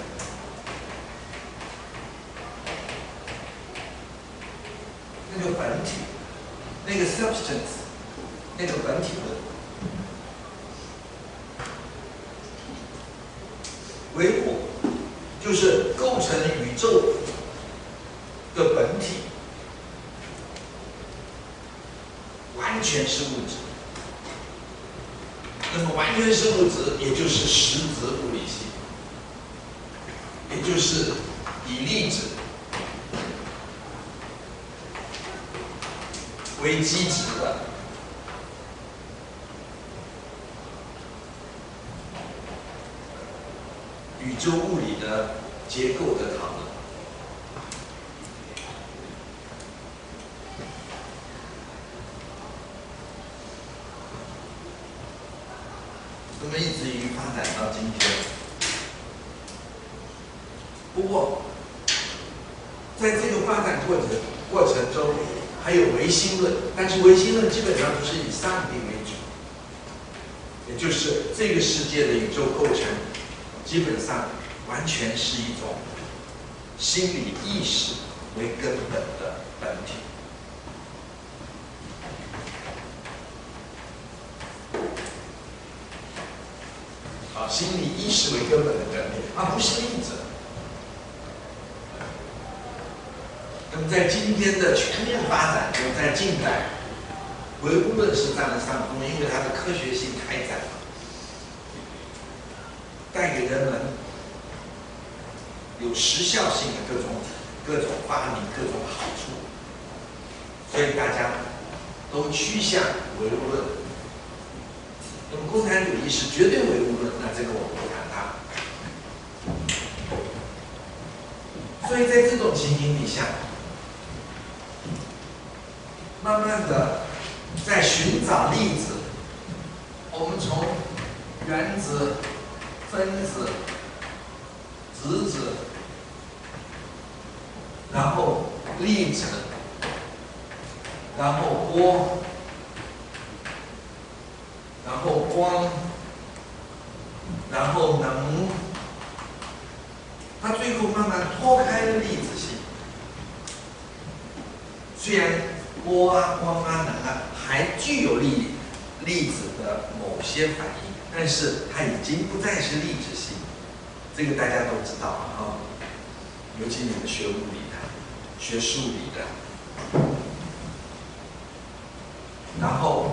那个本体，那个 substance， 那个本体论，唯物就是构成宇宙的本体，完全是物质。那么完全是物质，也就是实质物理性，也就是以粒子为基质的宇宙物理的结构的讨论。那么一直于发展到今天。不过，在这个发展过程过程中，还有唯心论，但是唯心论基本上都是以上帝为主，也就是这个世界的宇宙构成，基本上完全是一种心理意识为根本的本体。啊，心理意识为根本的本体，而不是粒子。那么在今天的全面发展中，在近代，唯物论是占了上风，因为它的科学性太窄了，带给人们有时效性的各种各种发明、各种好处，所以大家都趋向唯物论。那么共产主义是绝对唯物论，那这个我们不谈它。所以在这种情形底下，慢慢的在寻找粒子，我们从原子、分子、质子，然后粒子，然后波，然后光，然后能，它最后慢慢脱开了粒子性。虽然波啊、光啊、能啊还具有粒粒子的某些反应，但是它已经不再是粒子性。这个大家都知道啊，尤其你们学物理的、学数理的，然后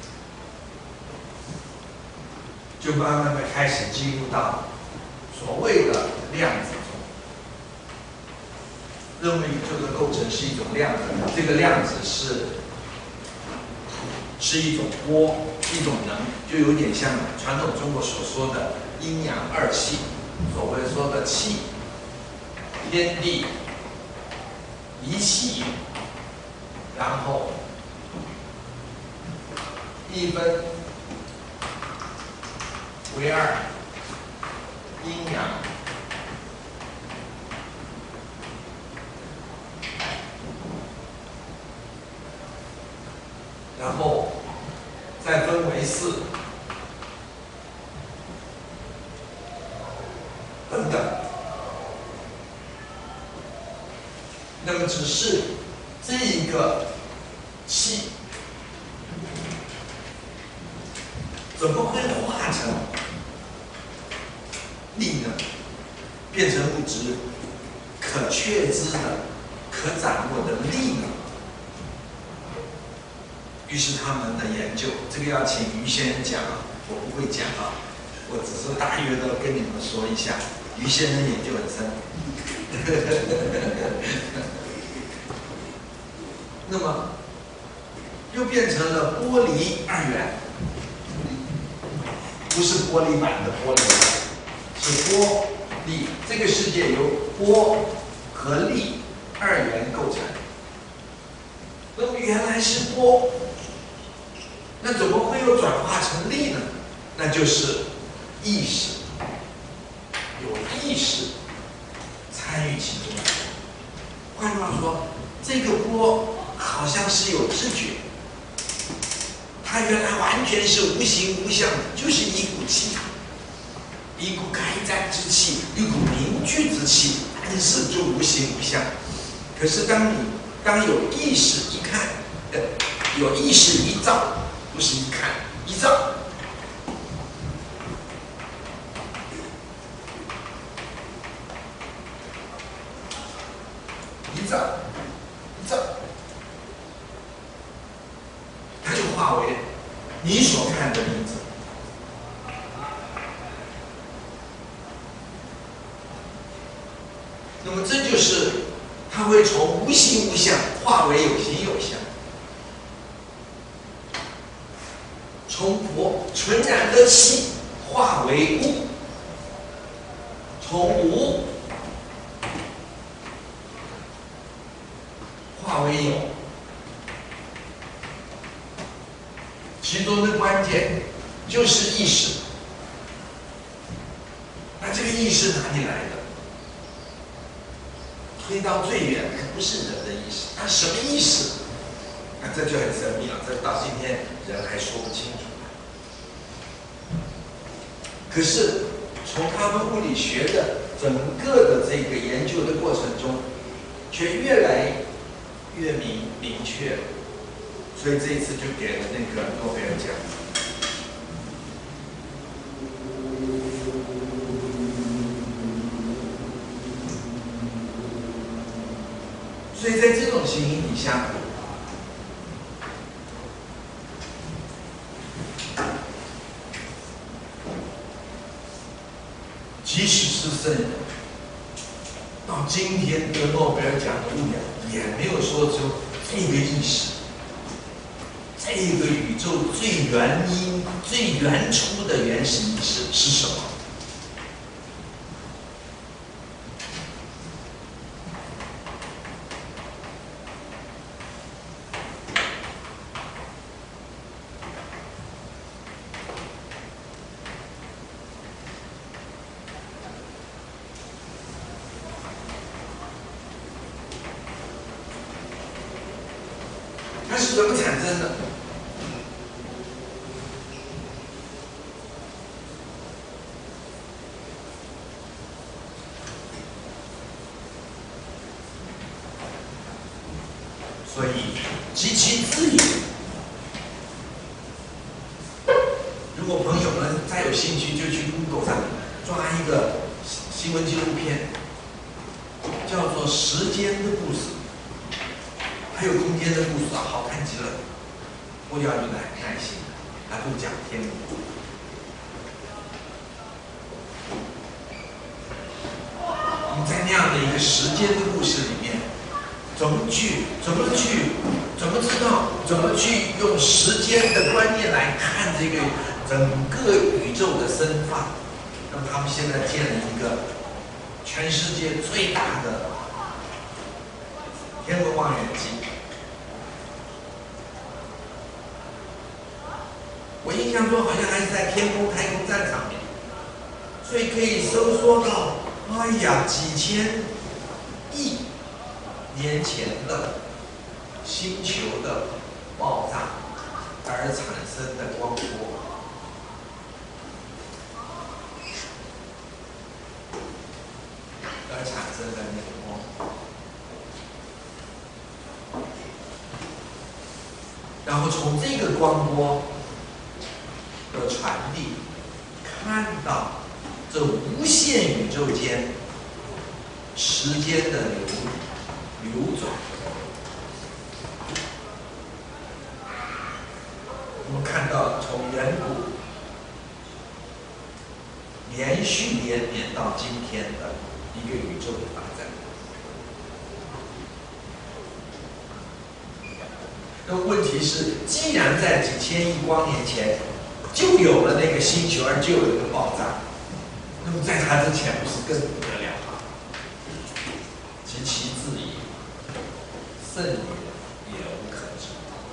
就慢慢的开始进入到所谓的量子中。 认为宇宙的构成是一种量子，这个量子是是一种波，一种能，就有点像传统中国所说的阴阳二气，所谓说的气，天地一气，然后一分为二，阴阳。然后再分为四，等等。那么只是这一个气，怎么会化成力呢？变成物质可确知的、可掌握的力呢？于是他们的研究，这个要请于先生讲啊，我不会讲啊，我只是大约的跟你们说一下，于先生研究很深。那么又变成了玻璃二元，不是玻璃板的玻璃，是波粒。这个世界由波和粒二元构成。那么原来是波。那怎么会又转化成力呢？那就是意识，有意识参与其中。换句话说，这个波好像是有知觉，它原来完全是无形无相的，就是一股气，一股开展之气，一股凝聚之气，但是就无形无相。可是当你当有意识一看，呃，有意识一照。不是一看一照，一照一照，它就化为你所看的名字。那么这就是它会从无形无相化为有形有相。从薄纯然的气化为物，从无化为有，其中的关键就是意识。那这个意识哪里来的？推到最远，它不是人的意识，它什么意识？那这就很神秘了，这到今天人还说不清楚。可是从他们物理学的整个的这个研究的过程中，却越来越明明确了。所以这一次就给了那个诺贝尔奖。所以在这种情形底下，即使是圣人，到今天得诺贝尔奖的物理也没有说出这个意识，这个宇宙最原因、最原初的原始意识是什么？它是怎么产生的？所以极其自由。如果朋友们再有兴趣，就去 Google 上抓一个新闻纪录片，叫做《时间的故事》。还有空间的故事啊，好看极了。我要有点耐心，还不讲天理。你在那样的一个时间的故事里面， 怎么去怎么去怎么知道怎么去用时间的观念来看这个整个宇宙的生发？那么他们现在建了一个全世界最大的天文望远镜。我印象中好像还是在天宫太空站上面，所以可以收缩到，哎呀，几千亿年前的星球的爆炸而产生的光波，而产生的那个光，然后从这个光波的传递，看到这无限宇宙间时间的流流转。我们看到从远古连续连绵到今天的一个宇宙的发展。那问题是，既然在几千亿光年前就有了那个星球，而就有一个爆炸，那么在它之前不是更不得了吗？及其自也，甚也，也无可知。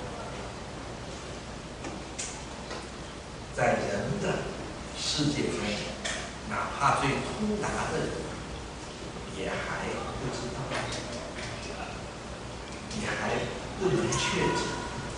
在人的世界中，哪怕最通达的人，也还不知道，也还不能确知。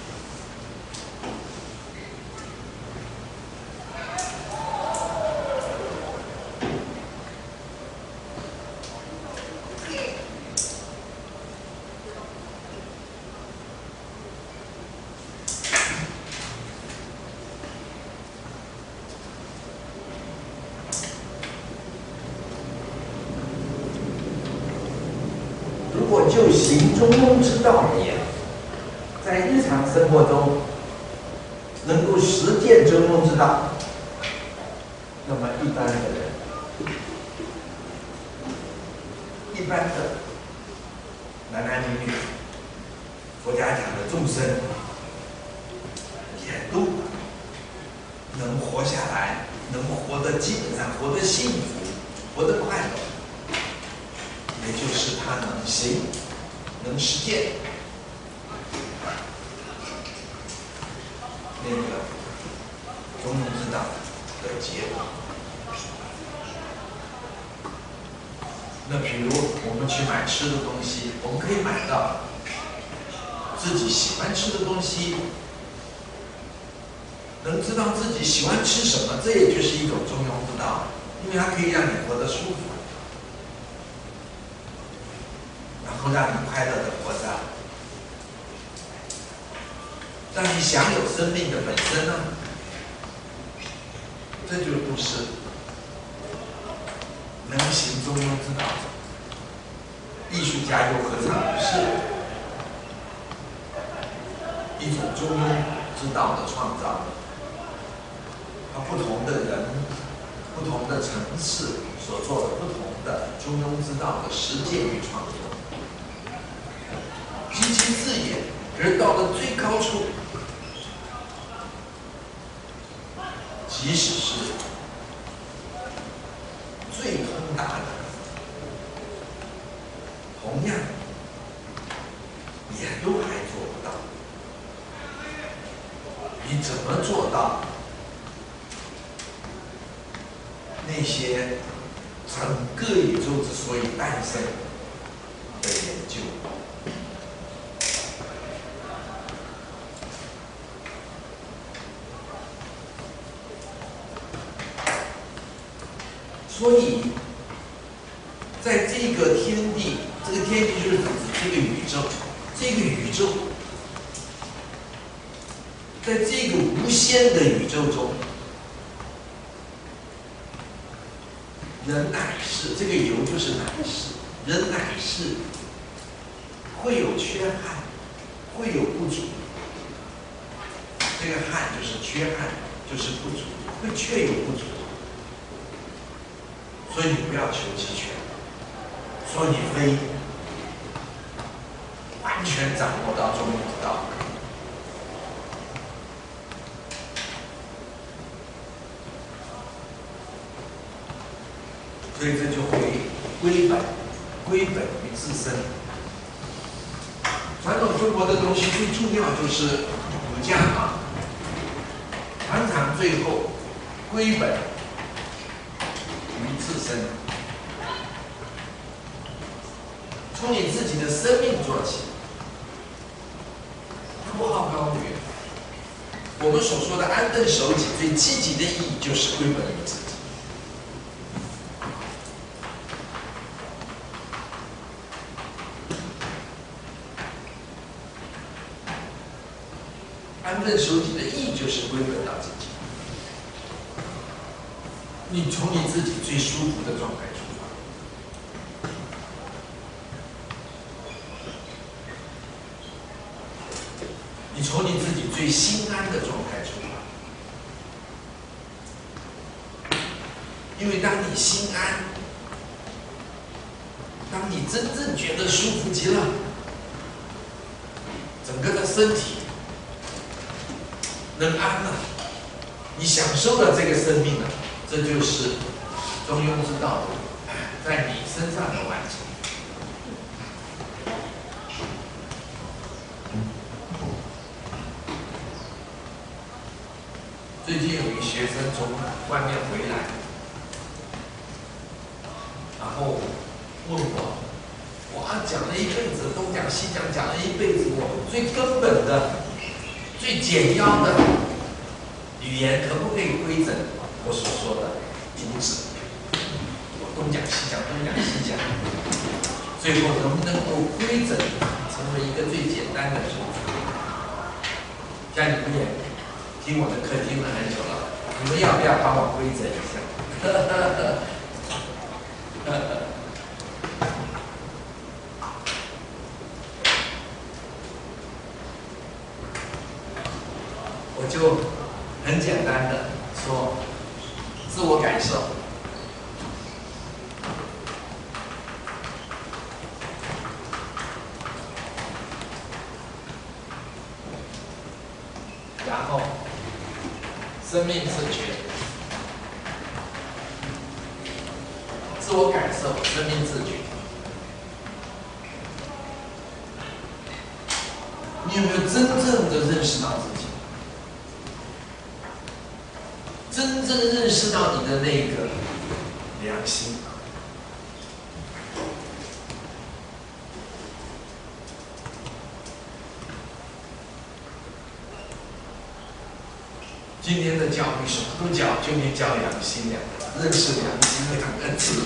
如果就行中庸之道而言，在日常生活中能够实践中庸之道，那么一般的人，一般的男男女女，佛家讲的众生，也都能活下来，能活得基本上活得幸福，活得快乐。也就是他能行，能实践那个中庸之道的结果。那比如我们去买吃的东西，我们可以买到自己喜欢吃的东西，能知道自己喜欢吃什么，这也就是一种中庸之道，因为它可以让你活得舒服。然后让你快乐的活着，让你享有生命的本身呢？这就不是能行中庸之道。艺术家又何尝不是一种中庸之道的创造？而不同的人、不同的层次所做的不同的中庸之道的实践与创作。及其自也，而到了最高处，即使是最通达的，同样也都还做不到。你怎么做到那些整个宇宙之所以诞生的研究？所以，在这个天地，这个天地就是指这个宇宙，这个宇宙，在这个无限的宇宙中，人乃是这个由就是乃是，人乃是会有缺憾，会有不足。这个憾就是缺憾，就是不足，会确有不足。所以你不要求齐全，说你非完全掌握到中庸之道。所以这就回归本，归本于自身。传统中国的东西最重要就是儒家嘛，常常最后归本于自身，从你自己的生命做起。它不好高馁。我们所说的安分守己，最积极的意义就是归本于自己。安分守己的意义就是归本到自己。你从你自己最舒服的状态出发，你从你自己最心安的状态出发。因为当你心安，当你真正觉得舒服极了，整个的身体能安了，你享受了这个生命了，这就是中庸之道在你身上的完成。最近有一个学生从外面回来，然后问我，我讲了一辈子，东讲西讲，讲了一辈子，我最根本的、最简要的语言，可不可以规整我所说的主旨？我东讲西讲，东讲西讲，最后能不能够规整成为一个最简单的主旨？像你们也听我的课听了很久了，你们要不要帮我规整一下？我就很简单的说，自我感受，然后生命自觉，自我感受，生命自觉。你有没有真正的认识到自己？真正认识到你的那个良心。今天的教育什么都教，就没教良心两个字，认识良心两个字。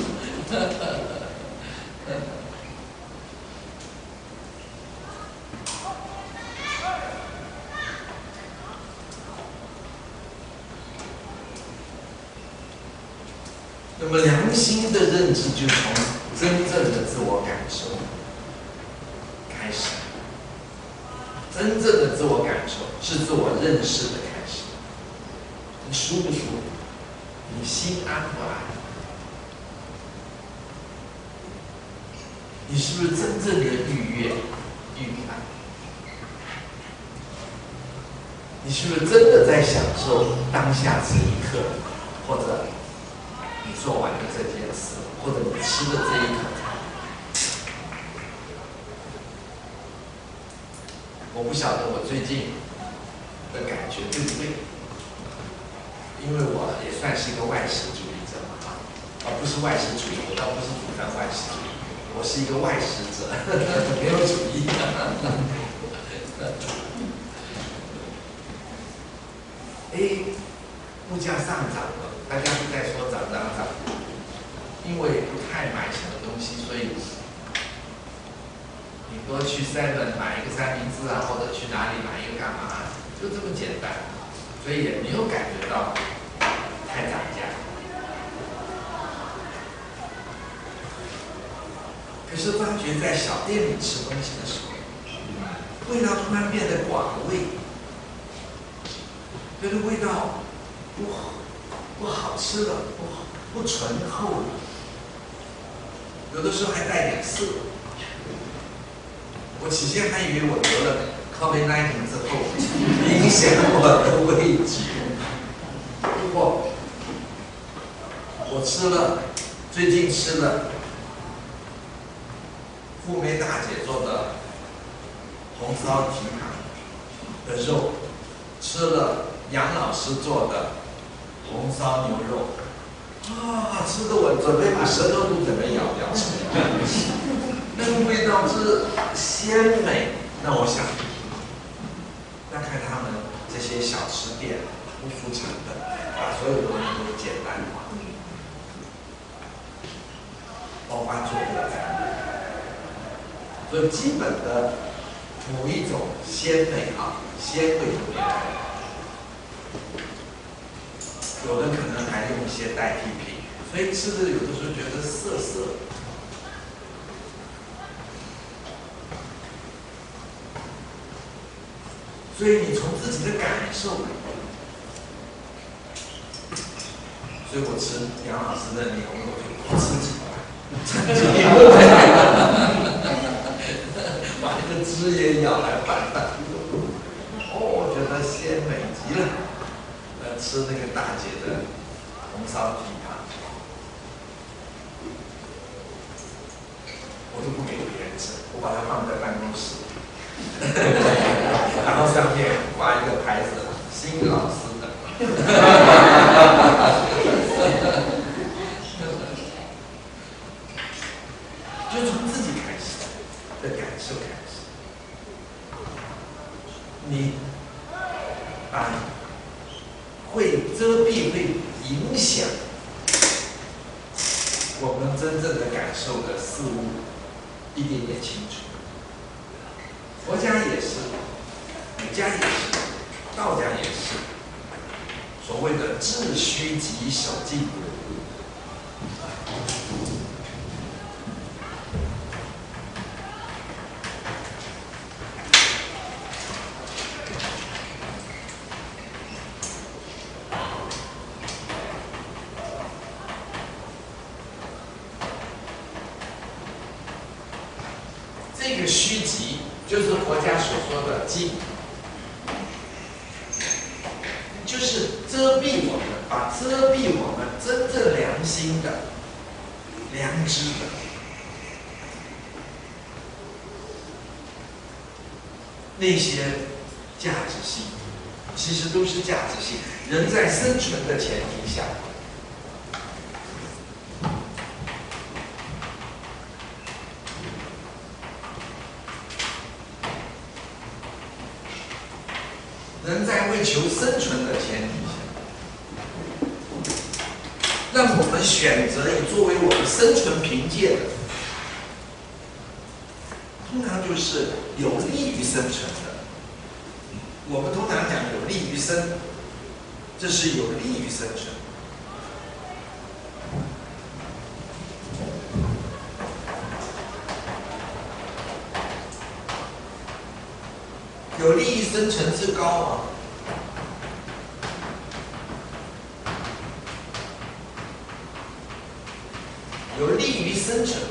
那么良心的认知就从真正的自我感受开始，真正的自我感受是自我认识的开始。你舒不舒服？你心安不安？你是不是真正的愉悦、愉快？你是不是真的在享受当下这一刻，或者你做完的这件事，或者你吃的这一口菜？我不晓得我最近的感觉对不对，因为我也算是一个外食主义者嘛，而不是外食主义，我倒不是主张外食主义，我是一个外食者，没有主义。哎，物价上涨了，大家都在说涨涨涨，因为不太买什么东西，所以顶多去 seven 买一个三明治啊，或者去哪里买一个干嘛，就这么简单，所以也没有感觉到太涨价。可是发觉在小店里吃东西的时候，味道突然变得广味。觉得味道不不好吃了，不不醇厚了，有的时候还带点涩。 我起先还以为我得了 COVID 十九 之后影响我的味觉，不过我吃了，最近吃了富梅大姐做的红烧蹄膀的肉，吃了杨老师做的红烧牛肉，啊，吃的我准备把舌头都准备咬掉，那个味道是鲜美。那我想，那看他们这些小吃店不出成本，把所有东西都简单化，包括做这个菜，所以基本的某一种鲜美啊，鲜味都变来。有的可能还用一些代替品，所以吃的有的时候觉得涩涩。所以你从自己的感受，所以我吃杨老师的牛肉就多吃几块，把这个汁也舀来拌拌，哦，我觉得鲜美极了。呃，吃那个大姐的红烧蹄膀，我都不给别人吃，我把它放在办公室，然后上面挂一个牌子“新老师的”，就从自己开始的感受开始，你把会遮蔽、会影响我们真正的感受的事物，一点点清楚。佛家也是，儒家也是，道家也是，所谓的致虚极守静。这个虚极就是佛家所说的静，就是遮蔽我们，把遮蔽我们真正良心的、良知的那些价值性，其实都是价值性。人在生存的前提下，人在为求生存的前提下，让我们选择以作为我们生存凭借的，通常就是有利于生存的。我们通常讲有利于生，这是有利于生存。有利于生存之高啊！有利于生存，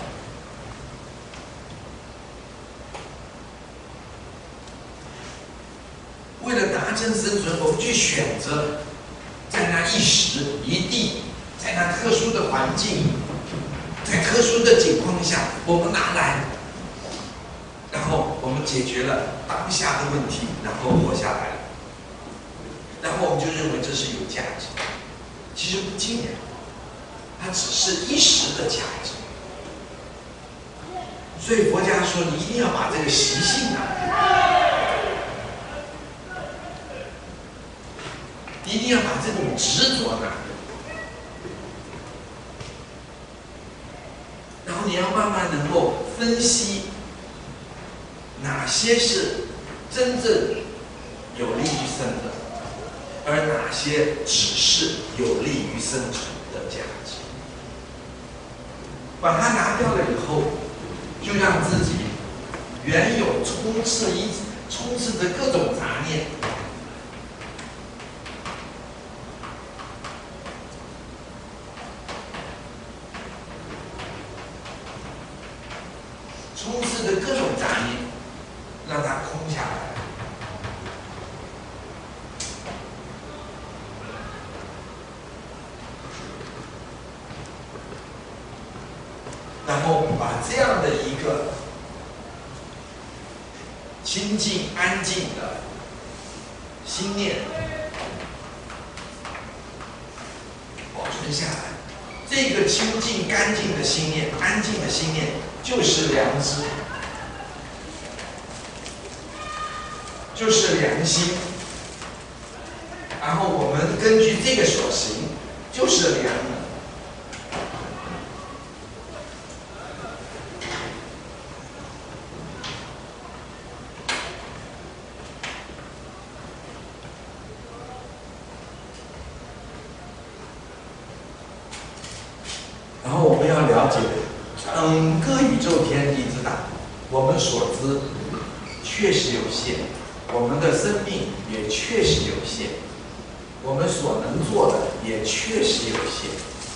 为了达成生存，我们去选择在那一时一地，在那特殊的环境，在特殊的情况下，我们拿来。然后我们解决了当下的问题，然后活下来了，然后我们就认为这是有价值。其实不尽然，它只是一时的价值。所以佛家说，你一定要把这个习性拿来，一定要把这种执着拿来，然后你要慢慢能够分析。哪些是真正有利于生的，而哪些只是有利于生存的价值？把它拿掉了以后，就让自己原有充斥一充斥着各种杂念，充斥着各种杂念。 然后把这样的一个清净安静的心念保存下来。这个清净干净的心念、安静的心念，就是良知，就是良心。然后我们根据这个所行，就是良能。然后我们要了解，整个宇宙天地之大，我们所知确实有限，我们的生命也确实有限，我们所能做的也确实有限。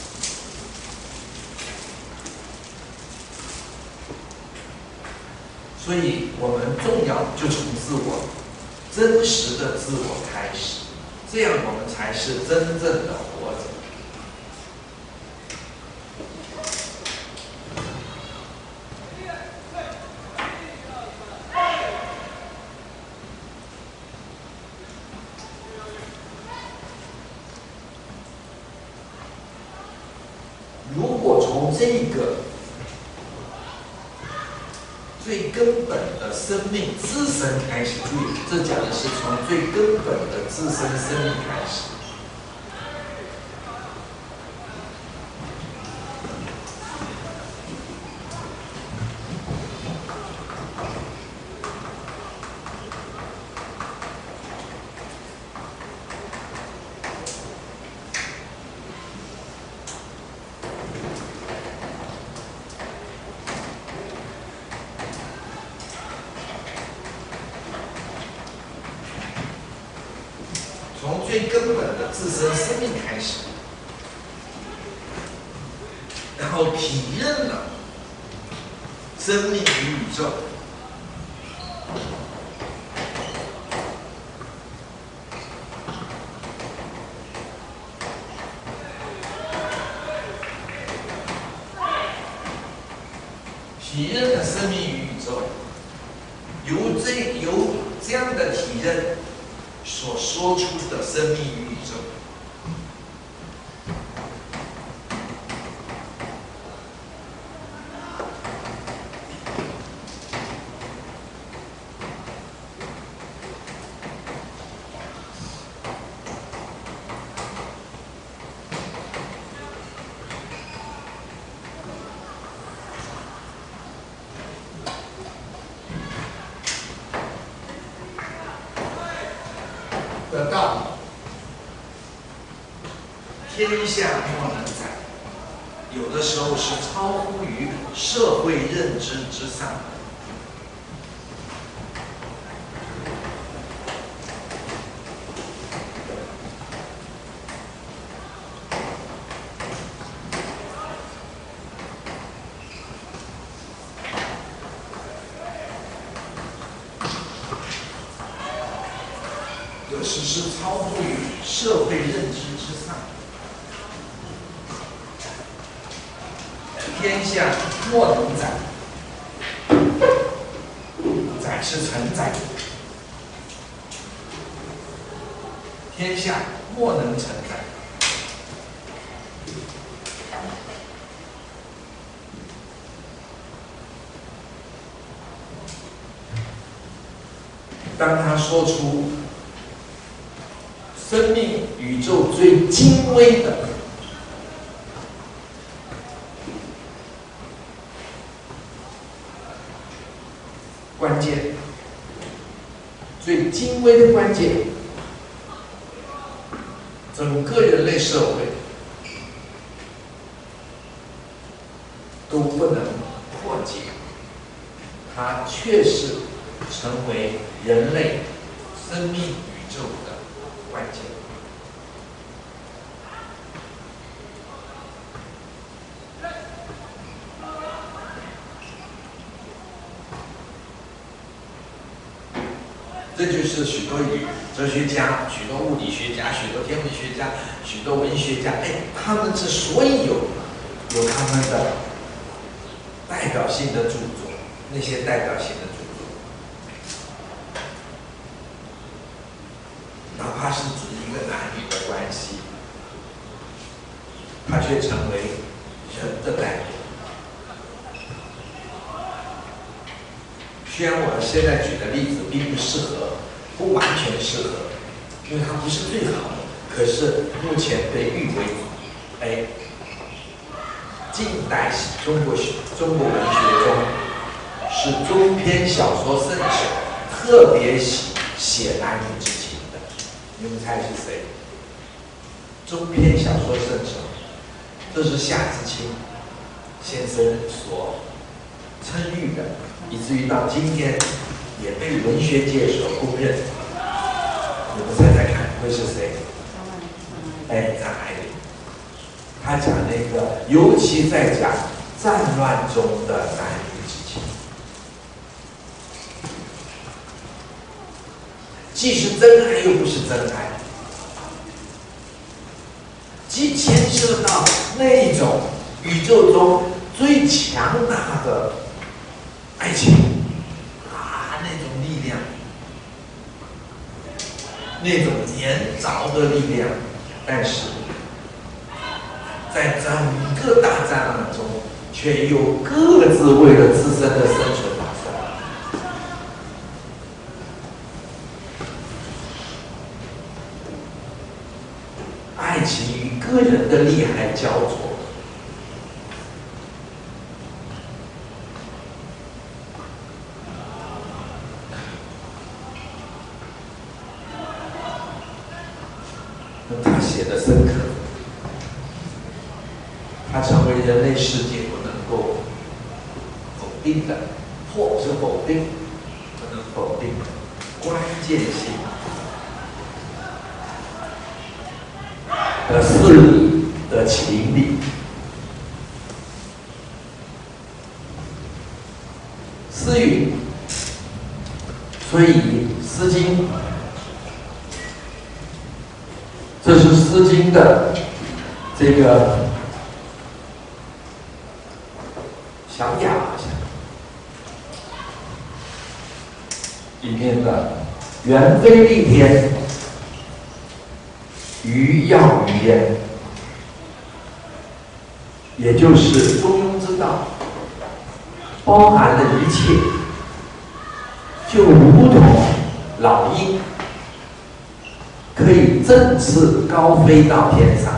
所以我们重要就从自我真实的自我开始，这样我们才是真正的活着。如果从这个最根本的生命自身开始，注意，这讲的是从最根本的自身生命开始。从最根本的自身生命开始，然后体认了生命与宇宙，体认了生命与宇宙，由这由这样的体认所说出的生命与宇宙，的道理，天下莫能载，有的时候是超乎于社会认知之上的。有时是超乎于社会认知之上。天下莫能载，载是承载，天下莫能承载。当他说出生命宇宙最精微的关键，最精微的关键，整个人类社会都不能破解，它确实成为人类生命宇宙的关键。这就是许多语哲学家、许多物理学家、许多天文学家、许多文学家，哎，他们之所以有有他们的代表性的著作，那些代表性的著作，哪怕是指一个男女的关系，它却成为人的代表。虽然我现在举的例子并不适合，不完全适合，因为它不是最好的，可是目前被誉为，哎，近代中国中国文学中是中篇小说圣手，特别喜写男女之情的。你们猜是谁？中篇小说圣手，这是夏志清先生所称誉的，以至于到今天也被文学界所公认。你们猜猜看，会是谁？哎，张爱玲。他讲那个，尤其在讲战乱中的男女之情，既是真爱又不是真爱，既牵涉到那种宇宙中最强大的爱情啊，那种力量，那种粘着的力量，但是在整个大战乱中，却又各自为了自身的生存打算。爱情与个人的利害交错，他写的深刻。它成为人类世界不能够否定的，或是否定，不能否定的关键性的事理的情理。诗云，所以《诗经》，这是《诗经》的这个。小雅好像里面的“元非立天，于要于焉”，也就是中庸之道，包含了一切，就如同老鹰可以振翅高飞到天上。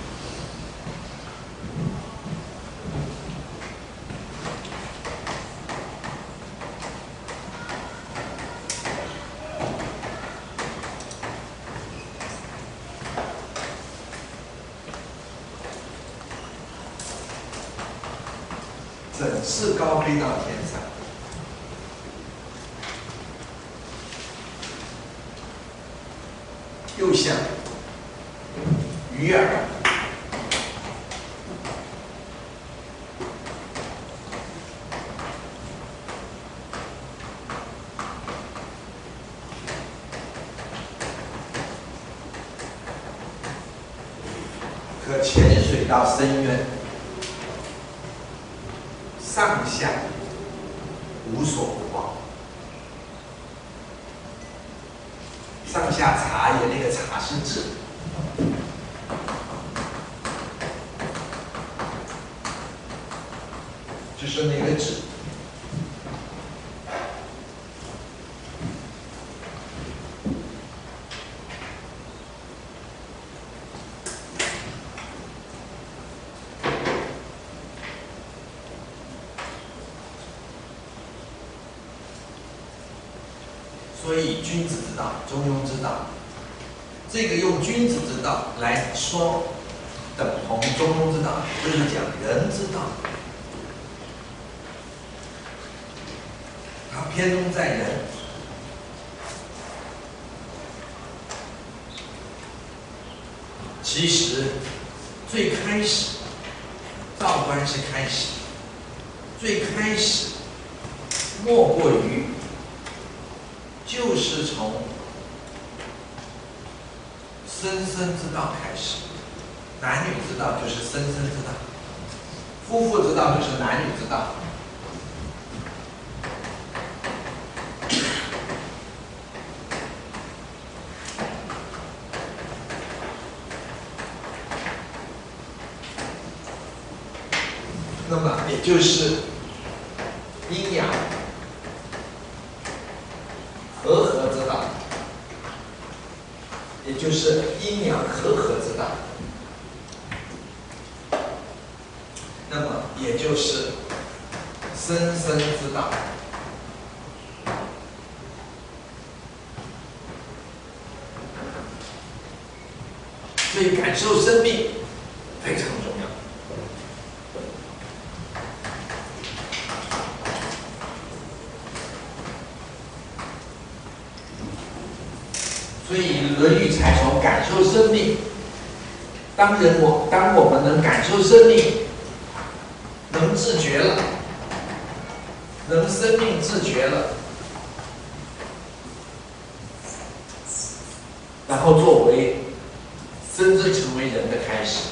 整翅高飞到天上，又像鱼儿可潜水到深渊，上下无所不包。上下茶也那个茶是字，就是那个字。所以君子之道，中庸之道，这个用君子之道来说，等同中庸之道，就是讲人之道。它偏重在人。其实最开始，道观是开始，最开始莫过于。就是从生生之道开始，男女之道就是生生之道，夫妇之道就是男女之道， 那么也就是阴阳和合之道，也就是阴阳和合之道。那么也就是生生之道。所以感受生命非常重要。所以《论语》才从感受生命，当人我当我们能感受生命，能自觉了，能生命自觉了，然后作为真正成为人的开始。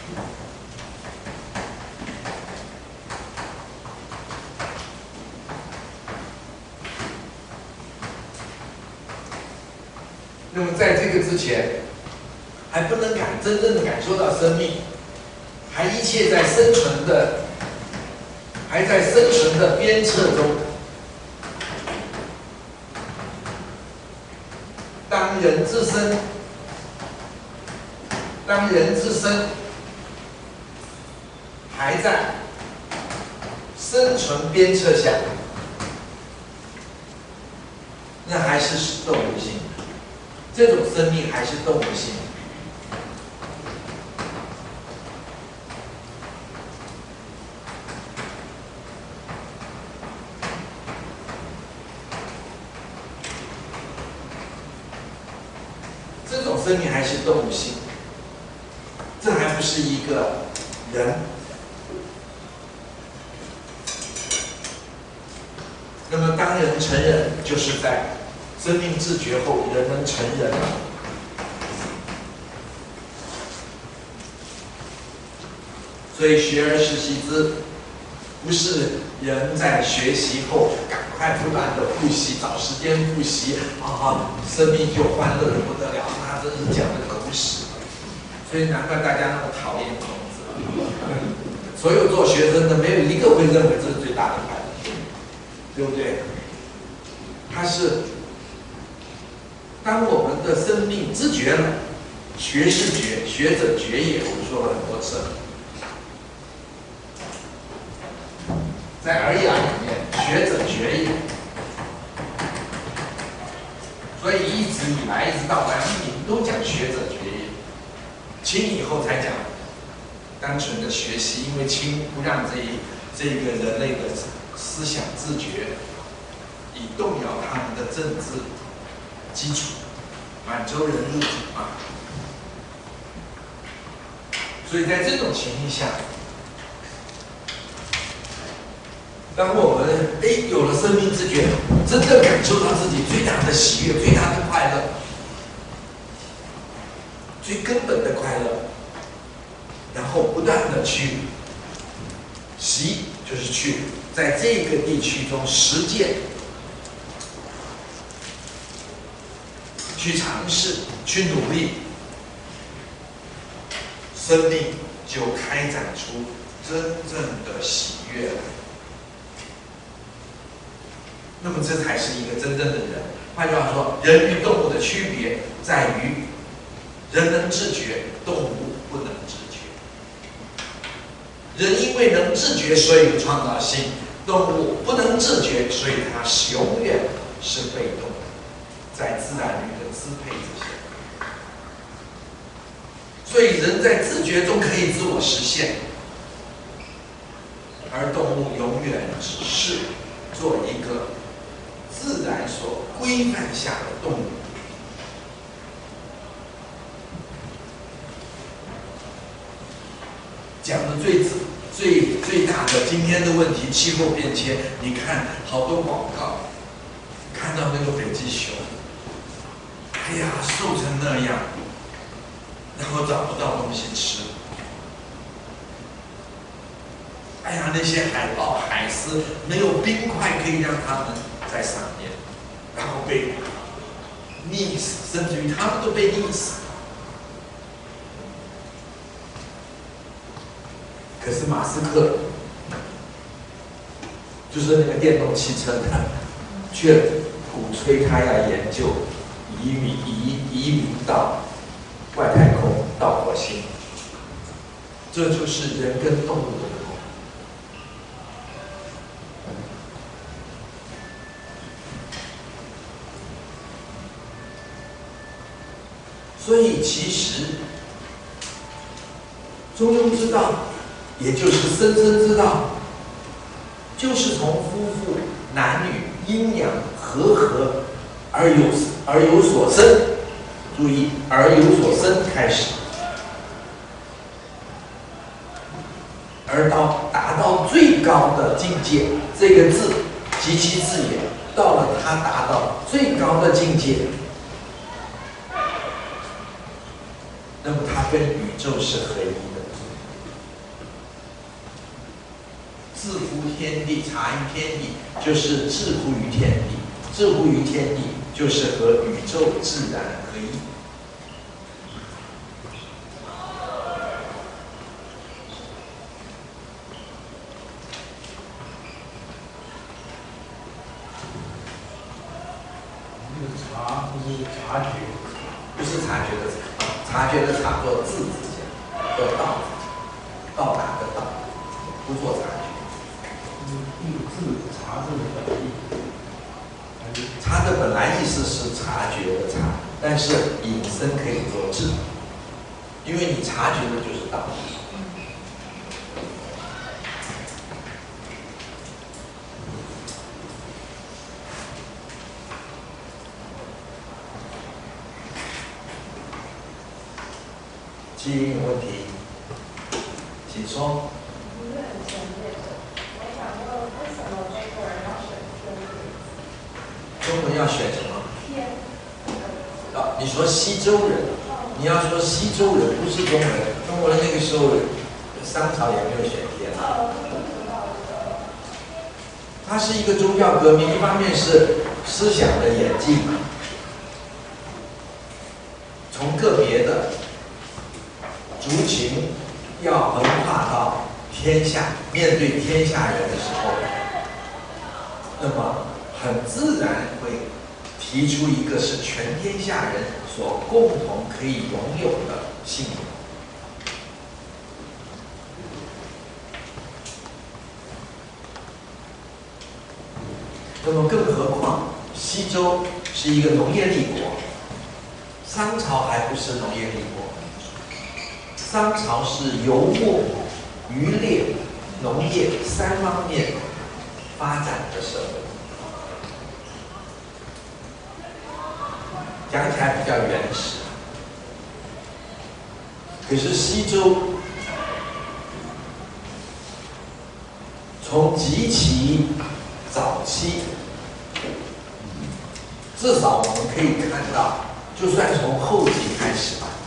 那么在这个之前，还不能感真正的感受到生命，还一切在生存的，还在生存的鞭策中。当人之身，当人之身还在生存鞭策下，那还是动物性的。这种生命还是动物性的。这种生命还是动物性，这还不是一个人。那么，当人成人，就是在生命自觉后，人能成人了。所以学而时习之，不是人在学习后赶快不断的复习，找时间复习啊，生命就欢乐的不得了。那真是讲的狗屎。所以难怪大家那么讨厌孔子。所有做学生的，没有一个会认为这是最大的快乐，对不对？他是。当我们的生命自觉了，学是觉，学者觉也。我们说了很多次，在《尔雅》里面，学者觉也。所以一直以来，一直到梁启都讲学者觉也。清以后才讲单纯的学习，因为清不让这一这个人类的思想自觉，以动摇他们的政治基础。满洲人入主嘛，所以在这种情形下，当我们哎有了生命自觉，真的感受到自己最大的喜悦、最大的快乐、最根本的快乐，然后不断的去习，就是去在这个地区中实践。去尝试，去努力，生命就开展出真正的喜悦了。那么，这才是一个真正的人。换句话说，人与动物的区别在于，人能自觉，动物不能自觉。人因为能自觉，所以有创造性；动物不能自觉，所以它永远是被动的，在自然律的支配之下。所以人在自觉中可以自我实现，而动物永远只是做一个自然所规范下的动物。讲的最最最大的今天的问题，气候变迁，你看好多广告，看到那个北极熊，哎呀，瘦成那样，然后找不到东西吃。哎呀，那些海豹、海狮没有冰块可以让它们在上面，然后被溺死，甚至于它们都被溺死。可是马斯克就是那个电动汽车的，却鼓吹他要研究移民移移民到外太空，到火星。这就是人跟动物的不同。所以其实中庸之道，也就是生生之道，就是从夫妇男女阴阳和合而有而有所生，注意而有所生开始，而到达到最高的境界。这个字极其字眼，到了他达到最高的境界，那么它跟宇宙是合一的。自乎天地，察于天地，就是至乎于天地；至乎于天地，就是和宇宙自然合一。 这个察不是察觉， 不是察觉的察，察觉的察做字字讲，做道字讲，到达的道，不做察觉。 这个字察字的本意， 察的本来意思是察觉的察，但是引申可以做智，因为你察觉的就是道。基因有问题，请说。中文要选什么？啊，你说西周人，你要说西周人不是中文，中国人那个时候商朝也没有选天。它是一个宗教革命，一方面是思想的演进，从个别的族群要横跨到天下，面对天下人的时候，那么很自然会提出一个是全天下人所共同可以拥有的信仰。那么更何况西周是一个农业立国，商朝还不是农业立国。商朝是游牧、渔猎、农业三方面发展的社会，讲起来比较原始。可是西周从极其早期，至少我们可以看到，就算从后稷开始吧。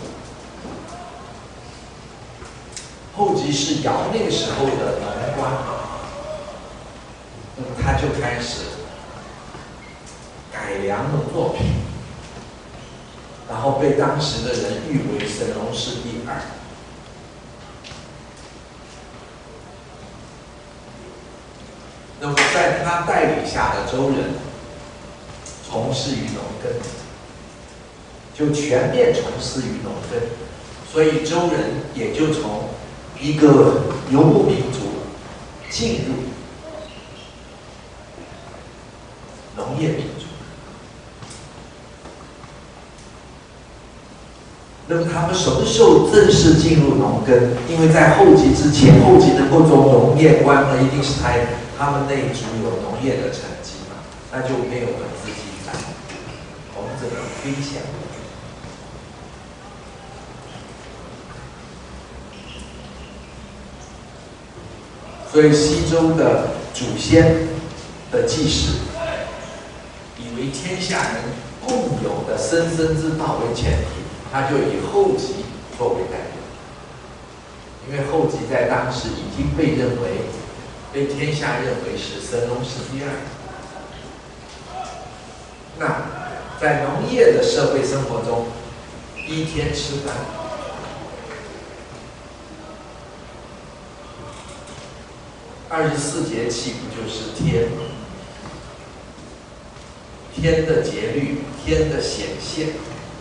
后稷是尧那个时候的农官嘛，那么他就开始改良农作品，然后被当时的人誉为神农氏第二。那么在他带领下的周人，从事于农耕，就全面从事于农耕，所以周人也就从一个游牧民族进入农业民族。那么他们什么时候正式进入农耕？因为在后稷之前，后稷能够做农业官呢，一定是他他们那一族有农业的成绩嘛，那就没有文字记载，我们只能推想。所以西周的祖先的祭祀，以为天下人共有的生生之道为前提，他就以后稷作为代表。因为后稷在当时已经被认为，被天下认为是神农氏第二。那在农业的社会生活中，一天吃饭， 二十四节气不就是天吗？天的节律，天的显现。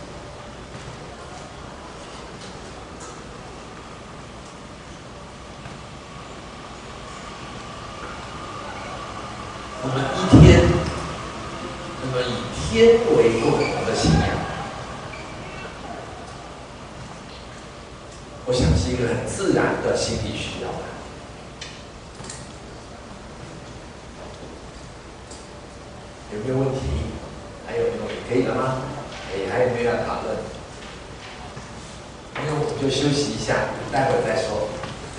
我们一天，那么以天为共同的信仰，我想是一个很自然的心理需要。有没有问题？还有没有？可以了吗？哎，还有没有要讨论？没有，我们就休息一下，待会儿再说。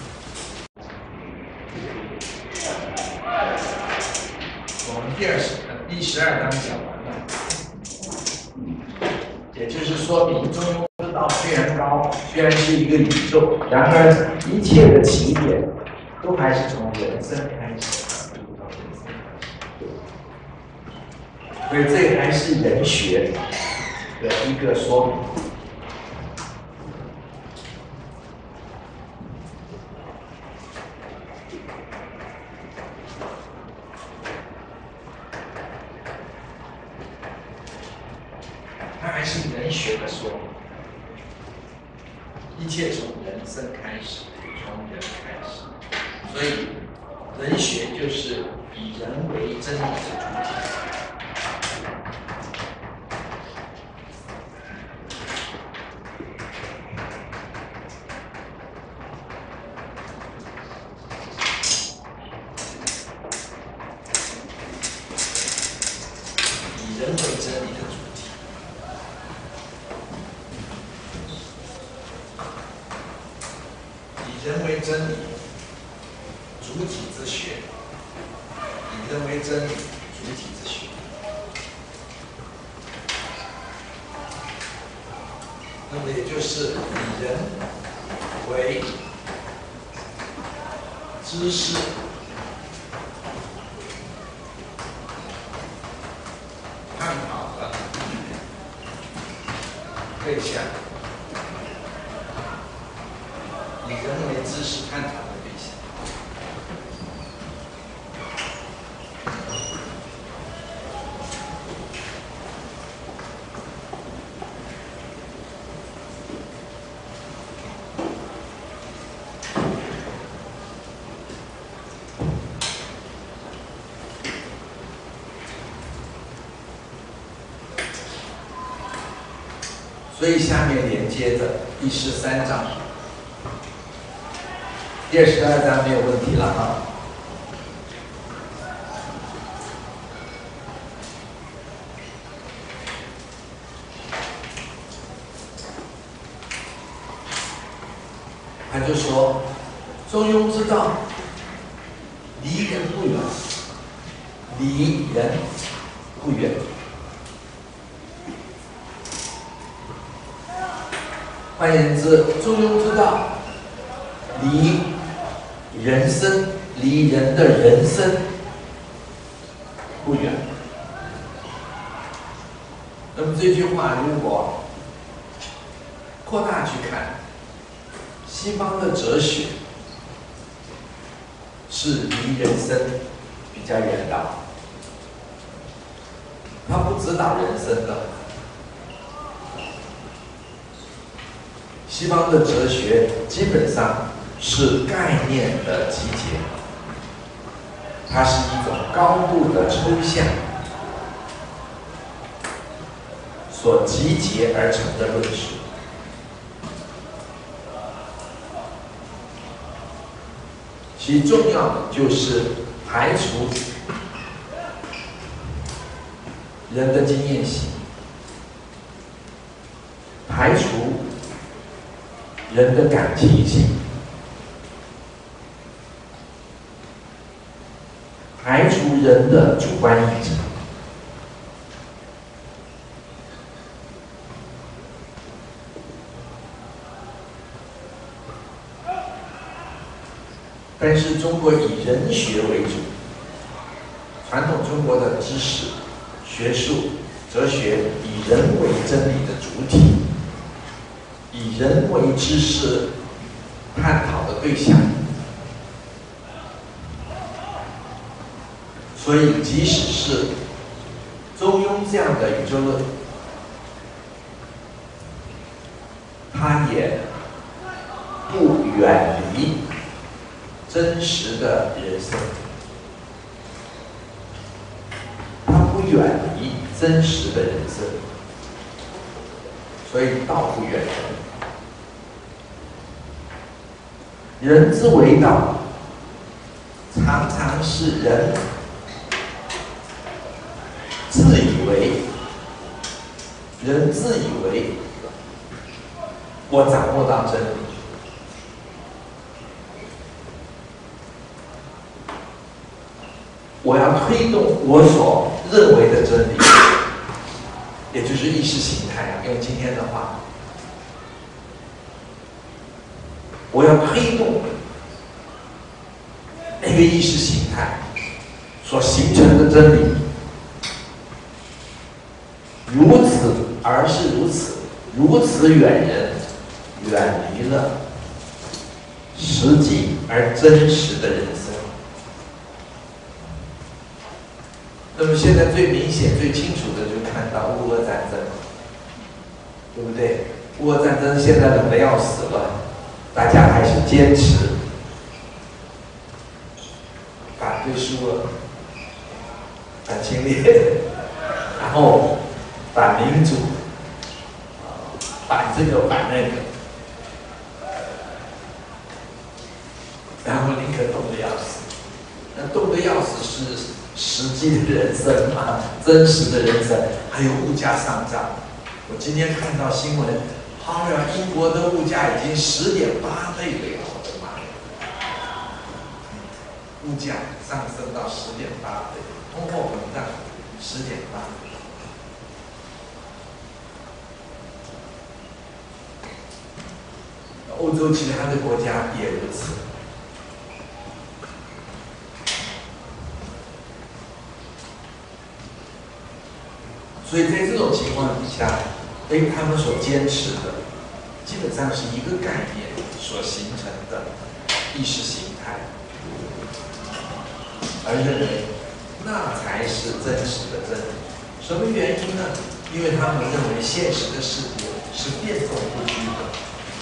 我们第二十、第十二章讲完了，也就是说明中庸之道虽然高，虽然是一个宇宙，然而一切的起点都还是从人生开始。所以这还是人学的一个说明。它还是人学的说明。一切从人生开始，从人开始。所以人学就是以人为真理的主体。以人为真理的主体，以人为真理主体之学，以人为真理主体之学。那么也就是以人为知识。探讨的对象，以人为知识探讨的对象。所以下面连接着第十三章，第二十二章没有问题了哈。他就说，中庸之道，离人不远，离人不远。换言之，中庸之道离人生、离人的人生不远。那么这句话如果扩大去看，西方的哲学是离人生比较远的，它不指导人生的。西方的哲学基本上是概念的集结，它是一种高度的抽象所集结而成的论述。其重要的就是排除人的经验性，排除人的感情性，排除人的主观意志。但是中国以人学为主，传统中国的知识、学术、哲学以人为真理的主体，以人为知识探讨的对象， 所以，即使是中庸这样的宇宙论，它也不远离真实的人生，它不远离真实的人生，所以道不远人。人之为道，常常是人自以为，人自以为我掌握到真理，我要推动我所认为的真理，也就是意识形态啊。用今天的话，我要推动那个意识形态所形成的真理，如此而是如此，如此远人，远离了实际而真实的人生。那么现在最明显、最清楚的就看到乌俄战争，对不对？乌俄战争现在冷得要死了，大家还是坚持反对苏俄、反侵略，然后反民主，反这个反那个，然后宁可冻得要死。那冻得要死是实际的人生嘛，真实的人生，还有物价上涨。我今天看到新闻，好呀，英国的物价已经十点八倍了，我的妈呀！物价上升到十点八倍，通货膨胀十点八倍。欧洲其他的国家也如此。所以在这种情况底下，哎，他们所坚持的，基本上是一个概念所形成的意识形态，而认为那才是真实的真理。什么原因呢？因为他们认为现实的世界是变动不居的。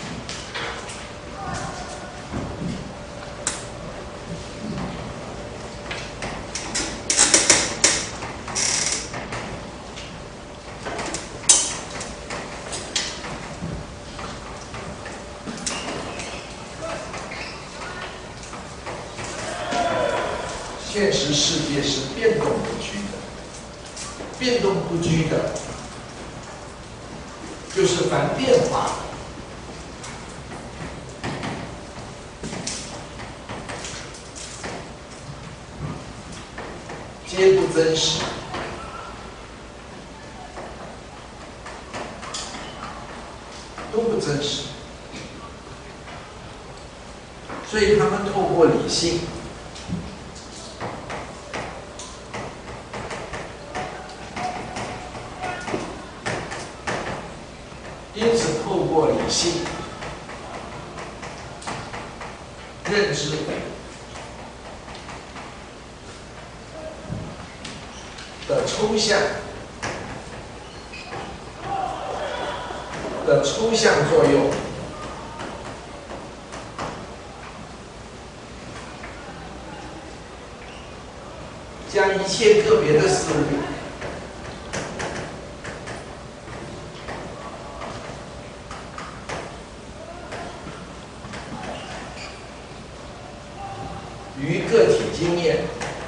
现实世界是变动不居的，变动不居的，就是凡变化，皆不真实。都不真实，所以他们透过理性。因此，透过理性认知的抽象的抽象作用，将一切个别的事物与个体经验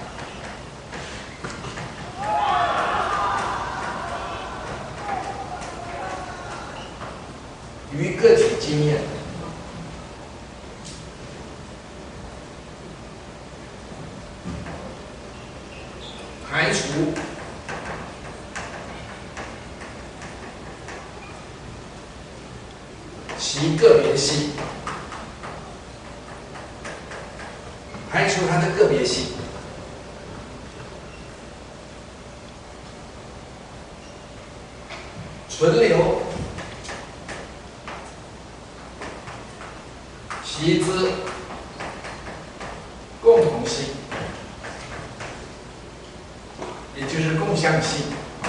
与个体经验排除其个别性，排除它的个别性，存留其之共同性。 纵向性。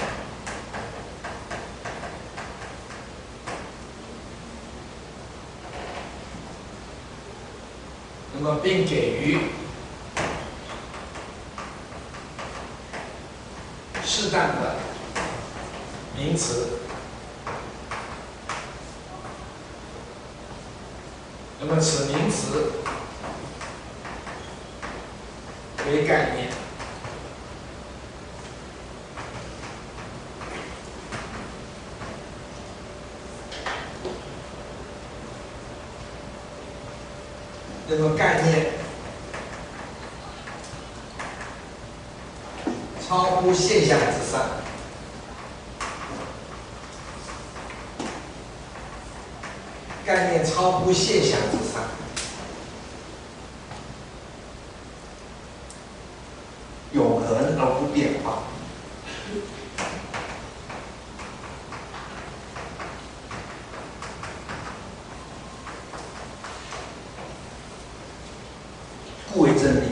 那么并给予适当的名词。那么此名词为概念。那么概念超乎现象之上，概念超乎现象之上，永恒而不变化。故为真理。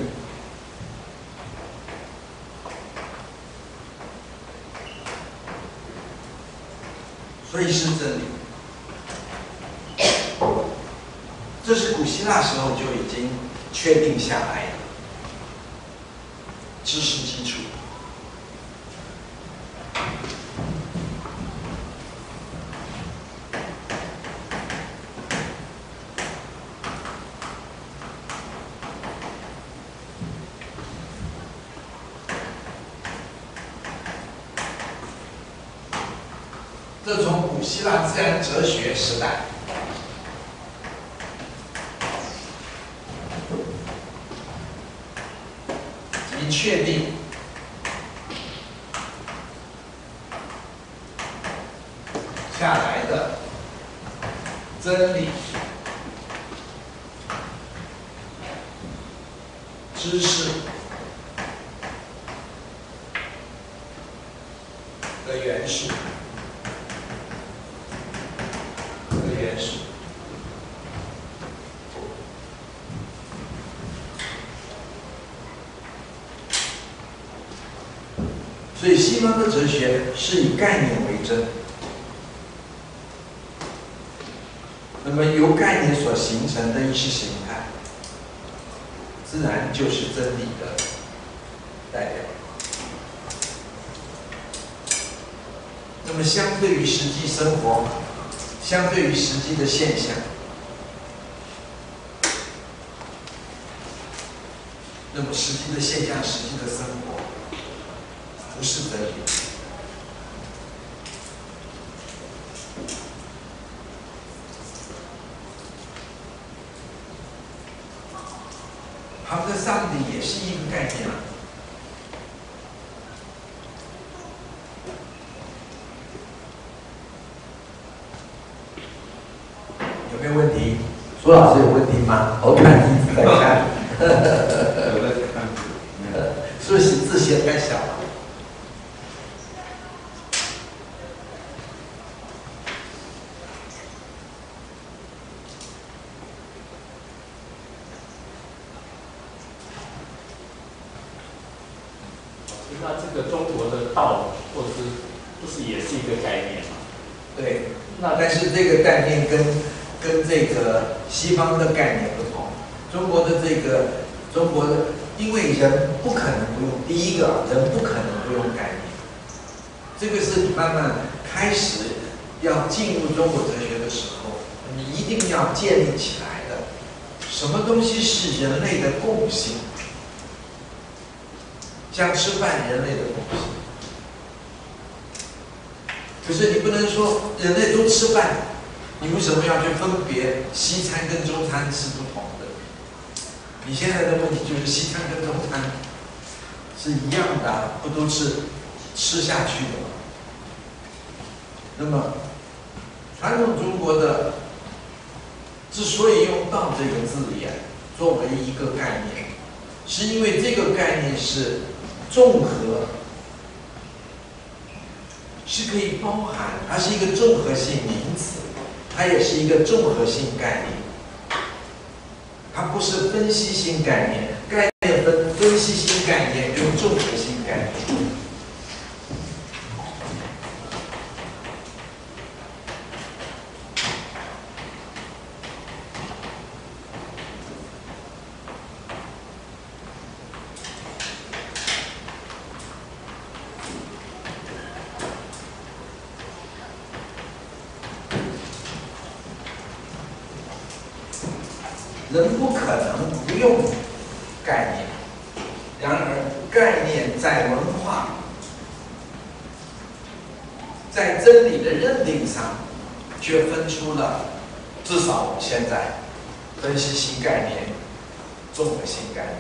所以是真理。这是古希腊时候就已经确定下来的知识基础。这从古希腊自然哲学时代已确定下来的真理、知识的元素。所以西方的哲学是以概念为真，那么由概念所形成的意识形态，自然就是真理的代表。那么相对于实际生活，相对于实际的现象，那么实际的现象、实际的生活不是真理。他们的上帝也是一个概念啊。有没有问题？苏老师有问题吗？我看你一直在看。 我在看。 是不是字写太小了？ 那这个中国的道，或者是不是也是一个概念嘛？ 对， 那但是这个概念跟跟这个西方的概念不同。中国的这个中国的，因为人不可能不用，第一个人不可能不用概念，这个是你慢慢开始要进入中国哲学的时候，你一定要建立起来的。什么东西是人类的共性？像吃饭，人类的共性。可是你不能说人类都吃饭，你为什么要去分别西餐跟中餐是不同的？你现在的问题就是西餐跟中餐是一样的、啊，不都是吃下去的吗？那么传统中国的之所以用“道”这个字眼作为一个概念，是因为这个概念是综合，是可以包含，它是一个综合性名词，它也是一个综合性概念，它不是分析性概念。概念分分析性概念跟综合性概念。 人不可能不用概念。然而，概念在文化、在真理的认定上，却分出了，至少我们现在分析新概念、综合性概念，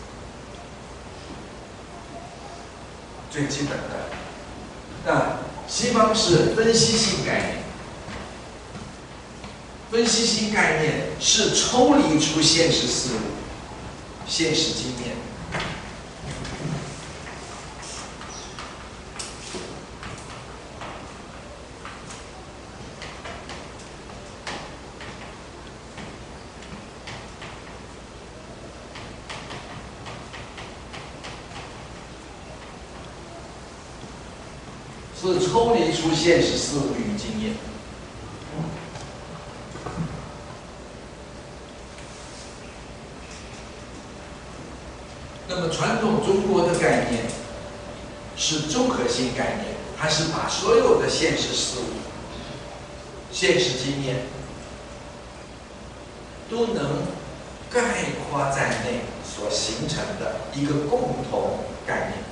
最基本的。那西方是分析性概念，分析性概念是抽离出现实事物、现实经验。是抽离出现实事物与经验。那么传统中国的概念是综合性概念，它是把所有的现实事物、现实经验都能概括在内所形成的一个共同概念。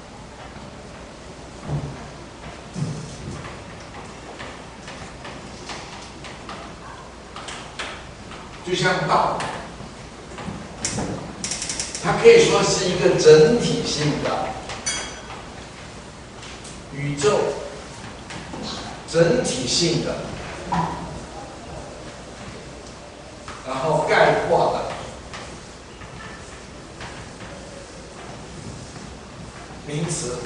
就像道，它可以说是一个整体性的宇宙，整体性的，然后概括的名词。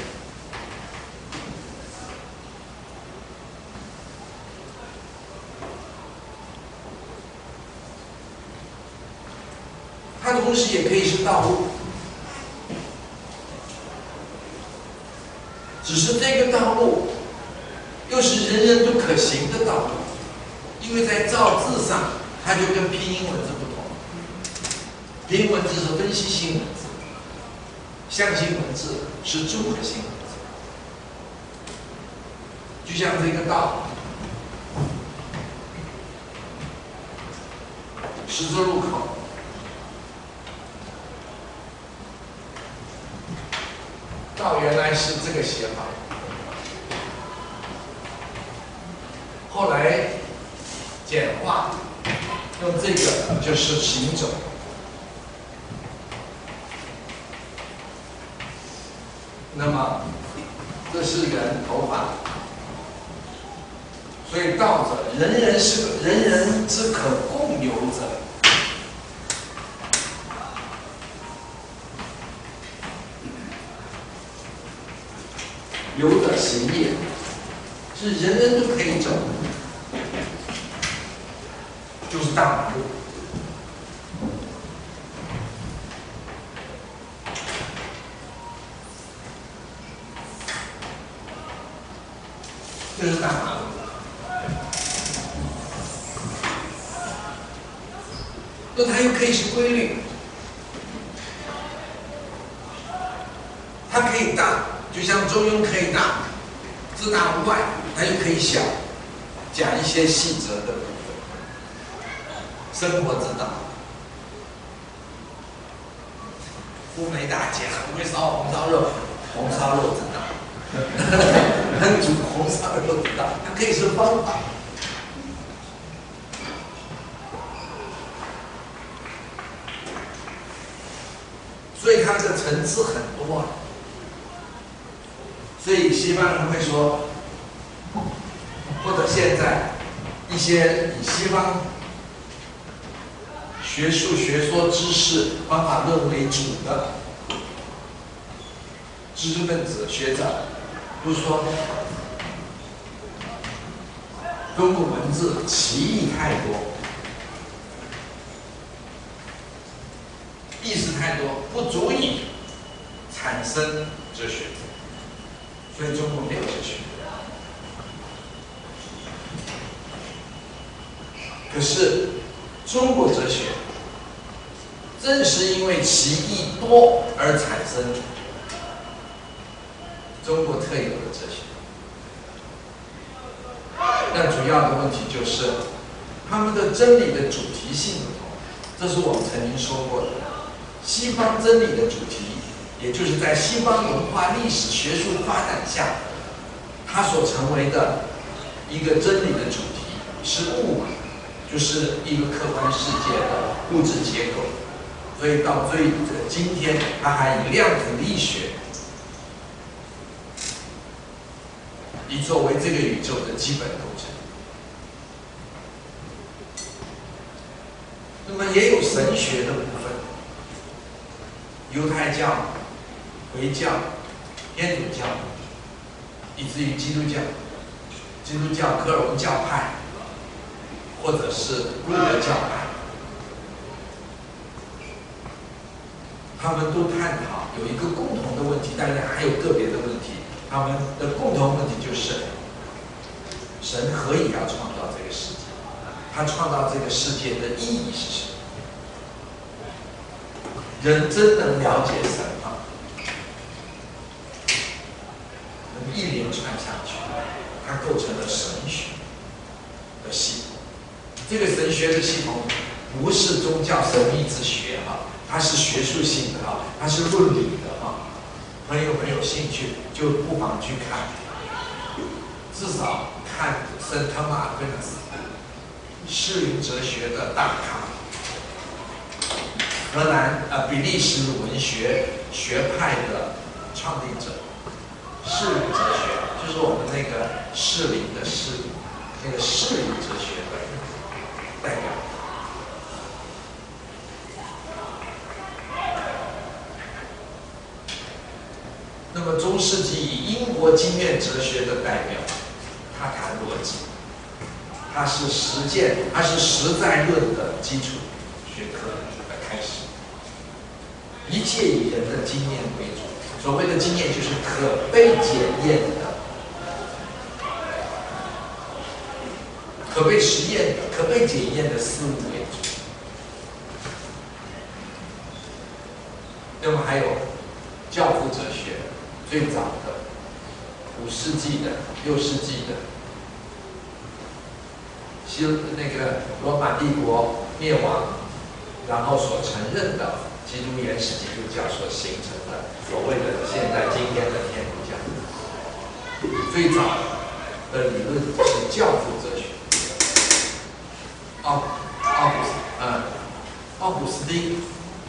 它同时也可以是道路，只是这个道路又是人人都可行的道路，因为在造字上，它就跟拼音文字不同。拼音文字是分析性文字，象形文字是综合性文字。就像这个道，十字路口。道原来是这个写法，后来简化，用这个就是行走。那么这是人头发，所以道者，人人是人人之可共有者。有者行也，是人人都可以走，就是大马路。这是大马路。那它又可以是规律，它可以大。就像中庸可以大，自大无外，它又可以小，讲一些细则的部分。生活之道，乌梅大姐很会烧红烧肉，红烧肉之道，很煮红烧肉之道，它可以是方法。所以它的层次很多啊。所以西方人会说，或者现在一些以西方学术学说知识方法论为主的知识分子学者，都说中国文字歧义太多，意思太多，不足以产生哲学。所以中国没有哲学。可是中国哲学正是因为歧义多而产生中国特有的哲学。那主要的问题就是他们的真理的主题性不同。 这是我们曾经说过的。西方真理的主题，也就是在西方文化、历史、学术发展下，它所成为的一个真理的主题是物嘛，就是一个客观世界的物质结构。所以到最今天，它还以量子力学以作为这个宇宙的基本构成。那么也有神学的部分，犹太教、回教、天主教，以至于基督教、基督教科尔文教派，或者是路德教派，他们都探讨有一个共同的问题，当然还有个别的问题。他们的共同问题就是：神何以要创造这个世界？他创造这个世界的意义是什么？人真能了解神吗？能一连串下去，它构成了神学的系统。这个神学的系统不是宗教神秘之学哈，它是学术性的哈，它是论理的哈。朋友们有兴趣就不妨去看，至少看圣托马阿奎纳斯。适龄哲学的大咖，荷兰呃比利时文学学派的创立者，适龄哲学就是我们那个适龄的适龄，那个适龄哲学的代表。那么中世纪以英国经验哲学的代表，他谈逻辑。它是实践，它是实在论的基础学科的开始。一切以人的经验为主，所谓的经验就是可被检验的、可被实验的、可被检验的事物为主。那么还有教父哲学，最早的五世纪的、六世纪的。西那个罗马帝国灭亡，然后所承认的基督原始基督教所形成的所谓的现在今天的天主教，最早的理论是教父哲学，奥奥古斯呃奥古斯丁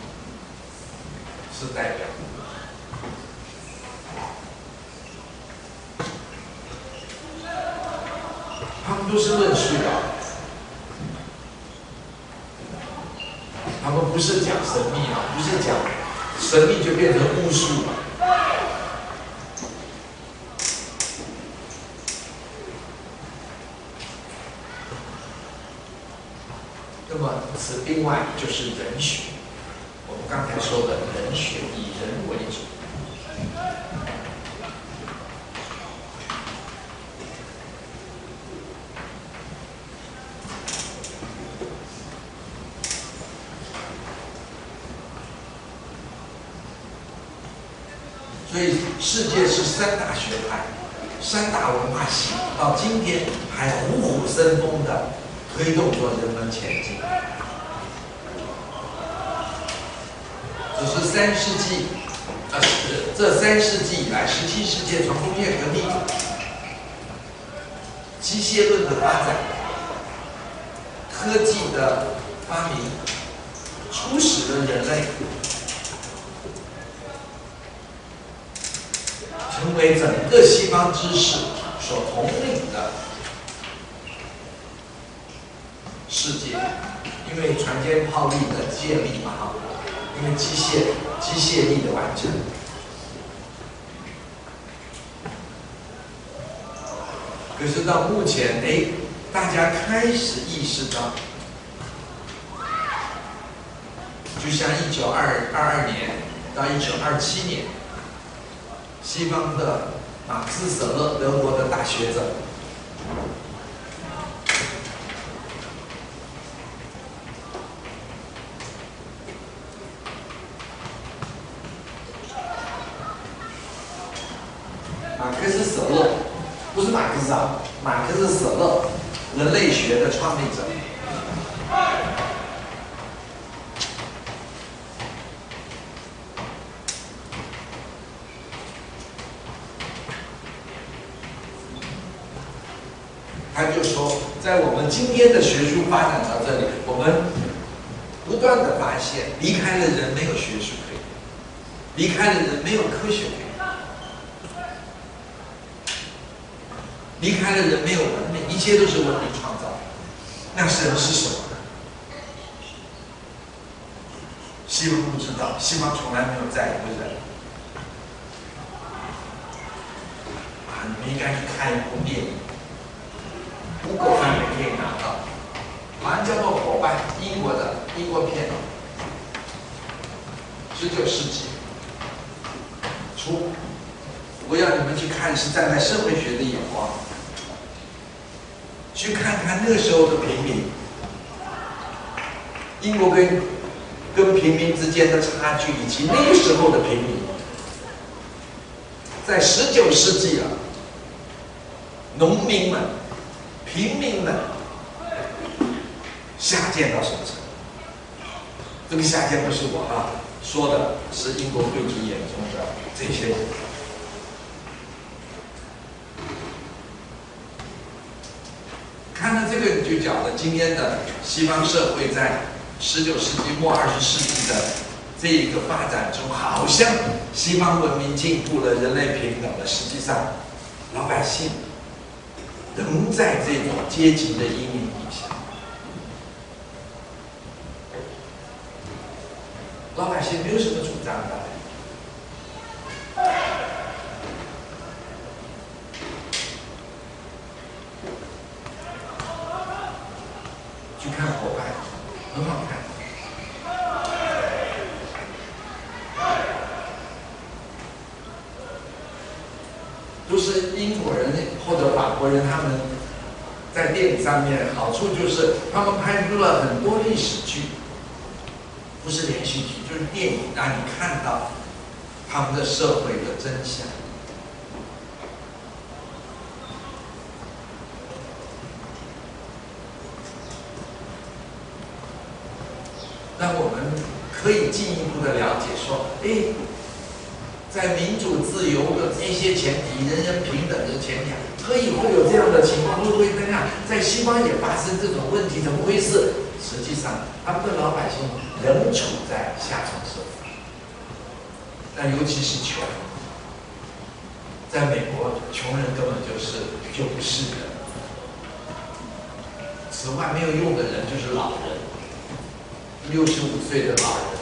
是代表。他们都是论述的，他们不是讲神秘啊，不是讲神秘就变成巫术了。那么此另外就是人学，我们刚才说的人学以人为主。所以世界是三大学派、三大文化系，到今天还虎虎生风的推动着人们前进。只是三世纪，呃，这三世纪以来，十七世纪从工业革命、机械论的发展、科技的发明，促使了人类成为整个西方知识所统领的世界，因为船坚炮利的建立嘛，哈，因为机械机械力的完成，可是到目前，哎，大家开始意识到，就像一九二二二年到一九二七年。西方的马克思舍勒，德国的大学者，马克思舍勒不是马克思啊，马克思舍勒，人类学的创立者。 他就说，在我们今天的学术发展到这里，我们不断的发现，离开了人没有学术可以，离开了人没有科学可以，离开了人没有文明，一切都是文明创造。那神是什么呢？西方不知道，西方从来没有在乎人。啊，你们应该去看一部电影。Google 上面可以拿到，好像叫做《伙伴》，英国的英国片，十九世纪初。我要你们去看，是站在社会学的眼光，去看看那个时候的平民，英国跟跟平民之间的差距，以及那个时候的平民，在十九世纪啊，农民们。平民们下贱到什么程度？这个下贱不是我啊说的，是英国贵族眼中的这些人。看到这个，你就讲了今天的西方社会在十九世纪末二十世纪的这一个发展中，好像西方文明进步了，人类平等了，实际上老百姓仍在这种阶级的阴影底下，老百姓没有什么主张的。去看《伙伴》，很好看。都是英国人或者法国人，他们在电影上面好处就是他们拍出了很多历史剧，不是连续剧，就是电影，让你看到他们的社会的真相。让我们可以进一步的了解说，哎。在民主自由的这些前提，人人平等的前提，可以会有这样的情况，会不会这样？在西方也发生这种问题，怎么回事？实际上，他们的老百姓仍处在下层社会，那尤其是穷，在美国，穷人根本就是就不是人。此外，没有用的人就是老人，六十五岁的老人。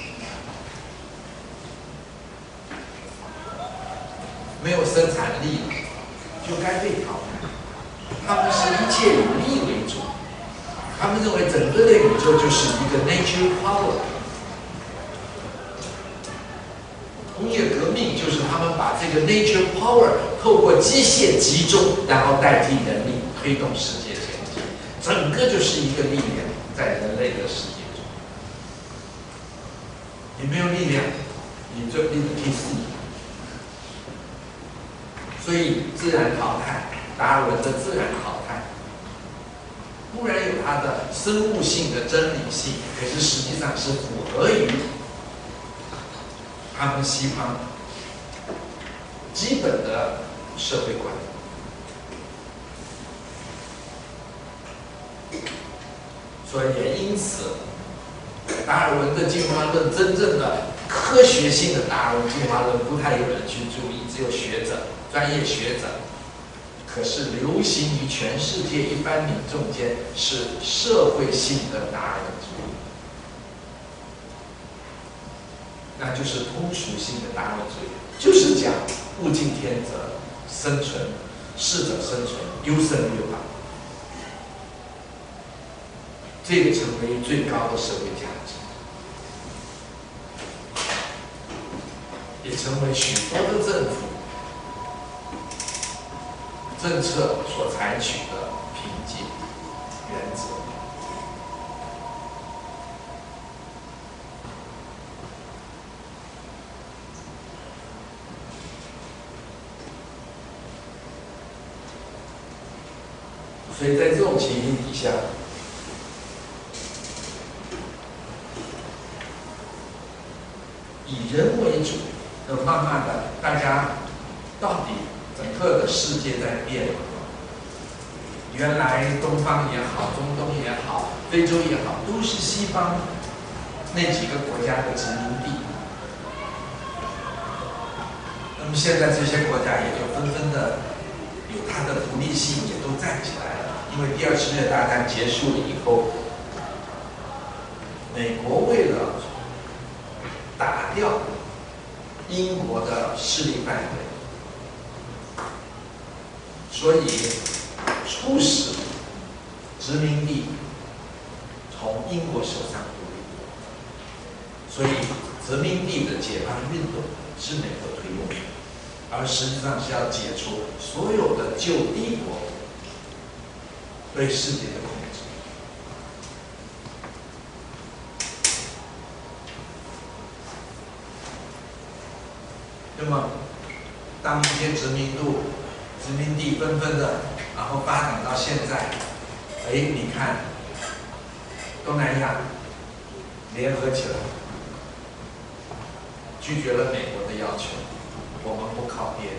没有生产力，就该被淘汰。他们是一切以利为主，他们认为整个的宇宙就是一个 nature power。工业革命就是他们把这个 nature power 透过机械集中，然后代替人力推动世界前进。整个就是一个力量在人类的世界中。你没有力量，你就你的 T 四。所以自然淘汰，达尔文的自然淘汰，固然有它的生物性的真理性，可是实际上是符合于他们西方基本的社会观。所以也因此，达尔文的进化论真正的科学性的达尔文进化论不太有人去注意，只有学者。专业学者，可是流行于全世界一般民众间是社会性的达尔文主义，那就是通俗性的达尔文主义，就是讲物竞天择、生存、适者生存、优胜劣败，这个成为最高的社会价值，也成为许多的政府。政策所采取的凭借原则，所以在这种情形底下，以人为主，那慢慢的，大家到底整个的世界在变， 原来东方也好，中东也好，非洲也好，都是西方那几个国家的殖民地。那么现在这些国家也就纷纷的有它的独立性，也都站起来了。因为第二次世界大战结束了以后，美国为了打掉英国的势力范围，所以促使殖民地从英国手上独立。所以殖民地的解放运动是美国推动的，而实际上是要解除所有的旧帝国对世界的控制。那么，当一些殖民度、殖民地纷纷的，然后发展到现在，哎，你看，东南亚联合起来，拒绝了美国的要求，我们不靠边，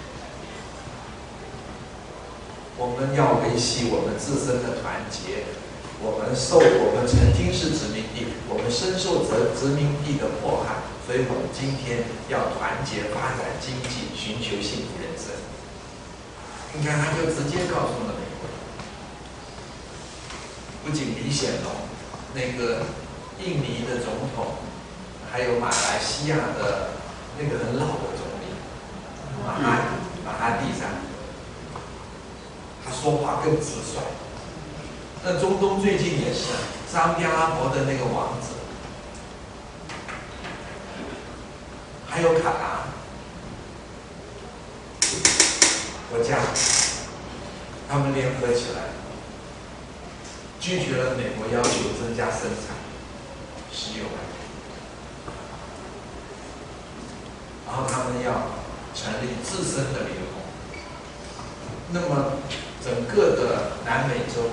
我们要维系我们自身的团结。我们受，我们曾经是殖民地，我们深受殖殖民地的迫害。所以我们今天要团结发展经济，寻求幸福人生。你看，他就直接告诉了美国，不仅李显龙，那个印尼的总统，还有马来西亚的那个很老的总理马哈马哈蒂桑，他说话更直率。那中东最近也是，沙特阿拉伯的那个王子。还有卡达国家，他们联合起来，拒绝了美国要求增加生产石油，然后他们要成立自身的联盟。那么，整个的南美洲，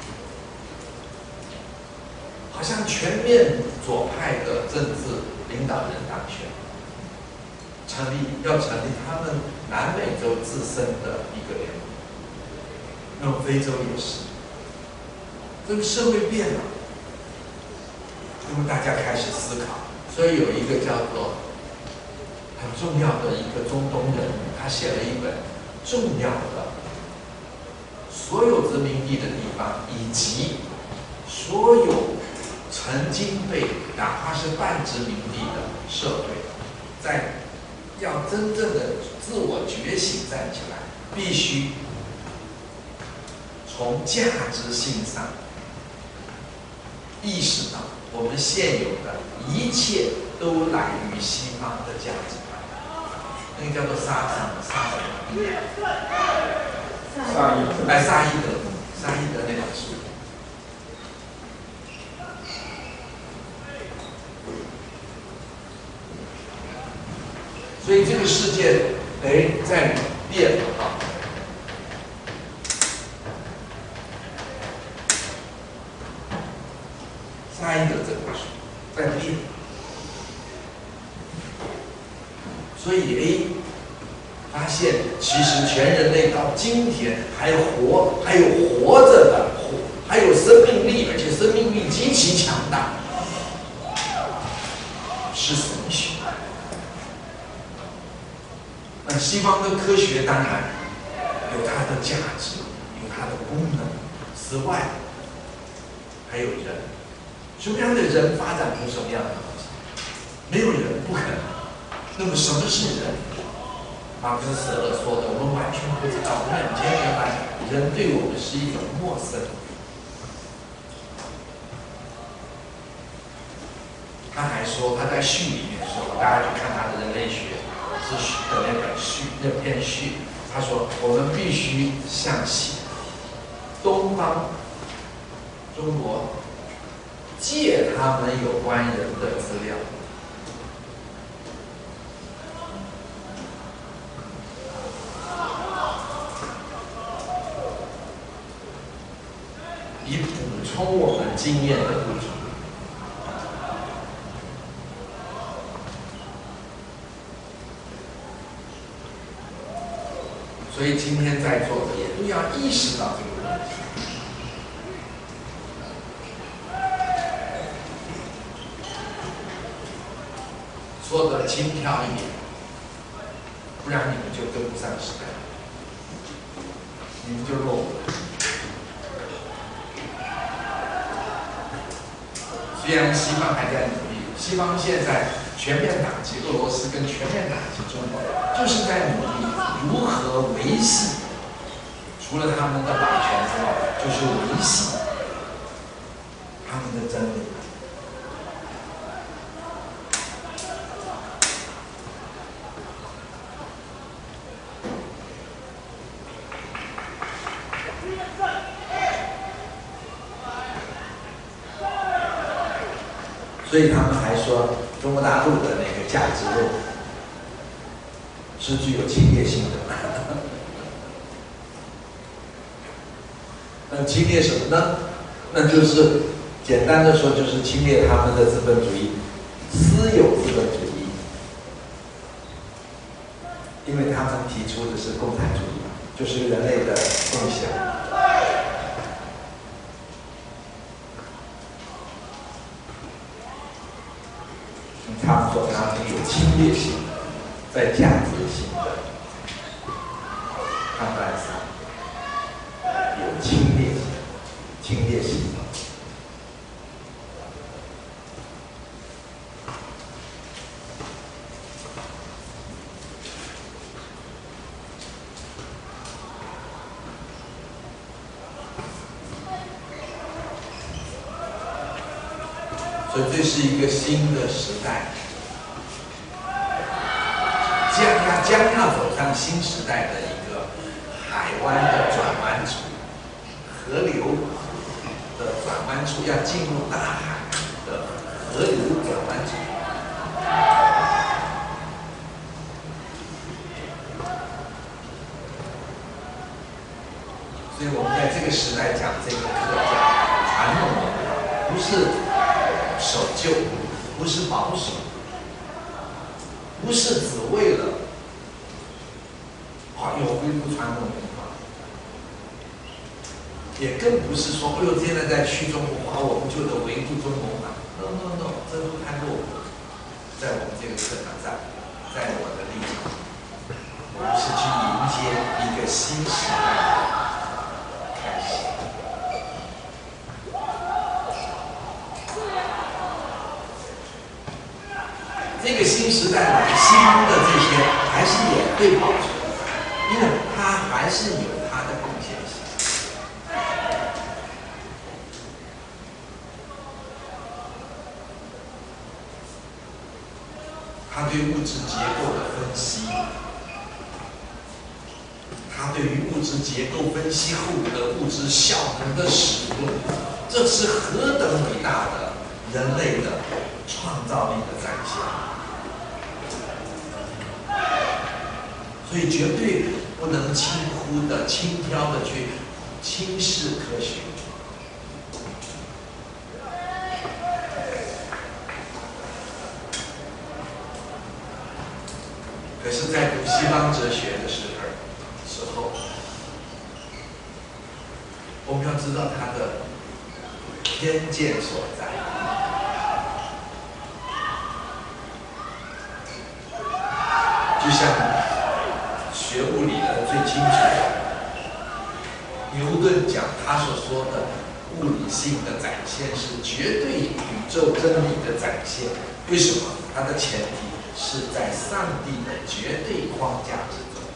好像全面左派的政治领导人当选。成立要成立他们南美洲自身的一个联盟，那么非洲也是，这个社会变了，那么大家开始思考，所以有一个叫做很重要的一个中东人，他写了一本重要的所有殖民地的地方以及所有曾经被哪怕是半殖民地的社会，在要真正的自我觉醒站起来，必须从价值性上意识到，我们现有的一切都来于西方的价值观。那个叫做沙什么沙什么？ 萨义德。 哎，萨义德，萨义德那本书。所以这个世界哎在变啊，萨义德这本书在变，所以哎发现其实全人类到今天还活，还有活着的活，还有生命力，而且生命力极其强大，是神学。那西方的科学当然有它的价值，有它的功能，此外还有人，什么样的人发展出什么样的东西？没有人不可能。那么什么是人？马克思所说的，我们完全不知道，两千年来人对我们是一种陌生。他还说，他在序里面说，大家去看他的人类学。是的那本序，那篇序，他说我们必须向西东方中国借他们有关人的资料，以补充我们经验的不足。所以今天在座的也都要意识到这个问题。 问题。说得轻飘一点，不然你们就跟不上时代，你们就落伍了。虽然西方还在努力，西方现在全面打击俄罗斯跟全面打击中国，就是在努力如何维系，除了他们的霸权之外，就是维系他们的真理。所以他们还说，中国大陆的那个价值论是具有侵略性的。那侵略什么呢？那就是简单的说，就是侵略他们的资本主义，私有资本主义。因为他们提出的是共产主义，就是人类的共享。他们说他们有侵略性的，在价值性的判断上有侵略性，侵略性的。所以这是一个新的时代，将要将要走上新时代的一个海湾的转弯处，河流的转弯处，要进入大海的河流转弯处。所以我们在这个时代讲这个课叫传统文化，不是守旧，不是保守，不是只为了啊有恢复传统文化，也更不是说哎呦现在在去中国化，我们就得维护中国文化。No no no， 这都太落伍了。在我们这个课堂上，在我的立场，我们是去迎接一个新时代的开始。这个新时代来，西方的这些还是也会保存，因为它还是有它的贡献性。它对物质结构的分析，它对于物质结构分析后的物质效能的使用，这是何等伟大的人类的创造力的展现。所以绝对不能轻忽的、轻佻的去轻视科学。可是，在读西方哲学的时候，时候，我们要知道它的偏见所在。就像学物理的最清楚，牛顿讲他所说的物理性的展现是绝对宇宙真理的展现。为什么？它的前提是在上帝的绝对框架之中。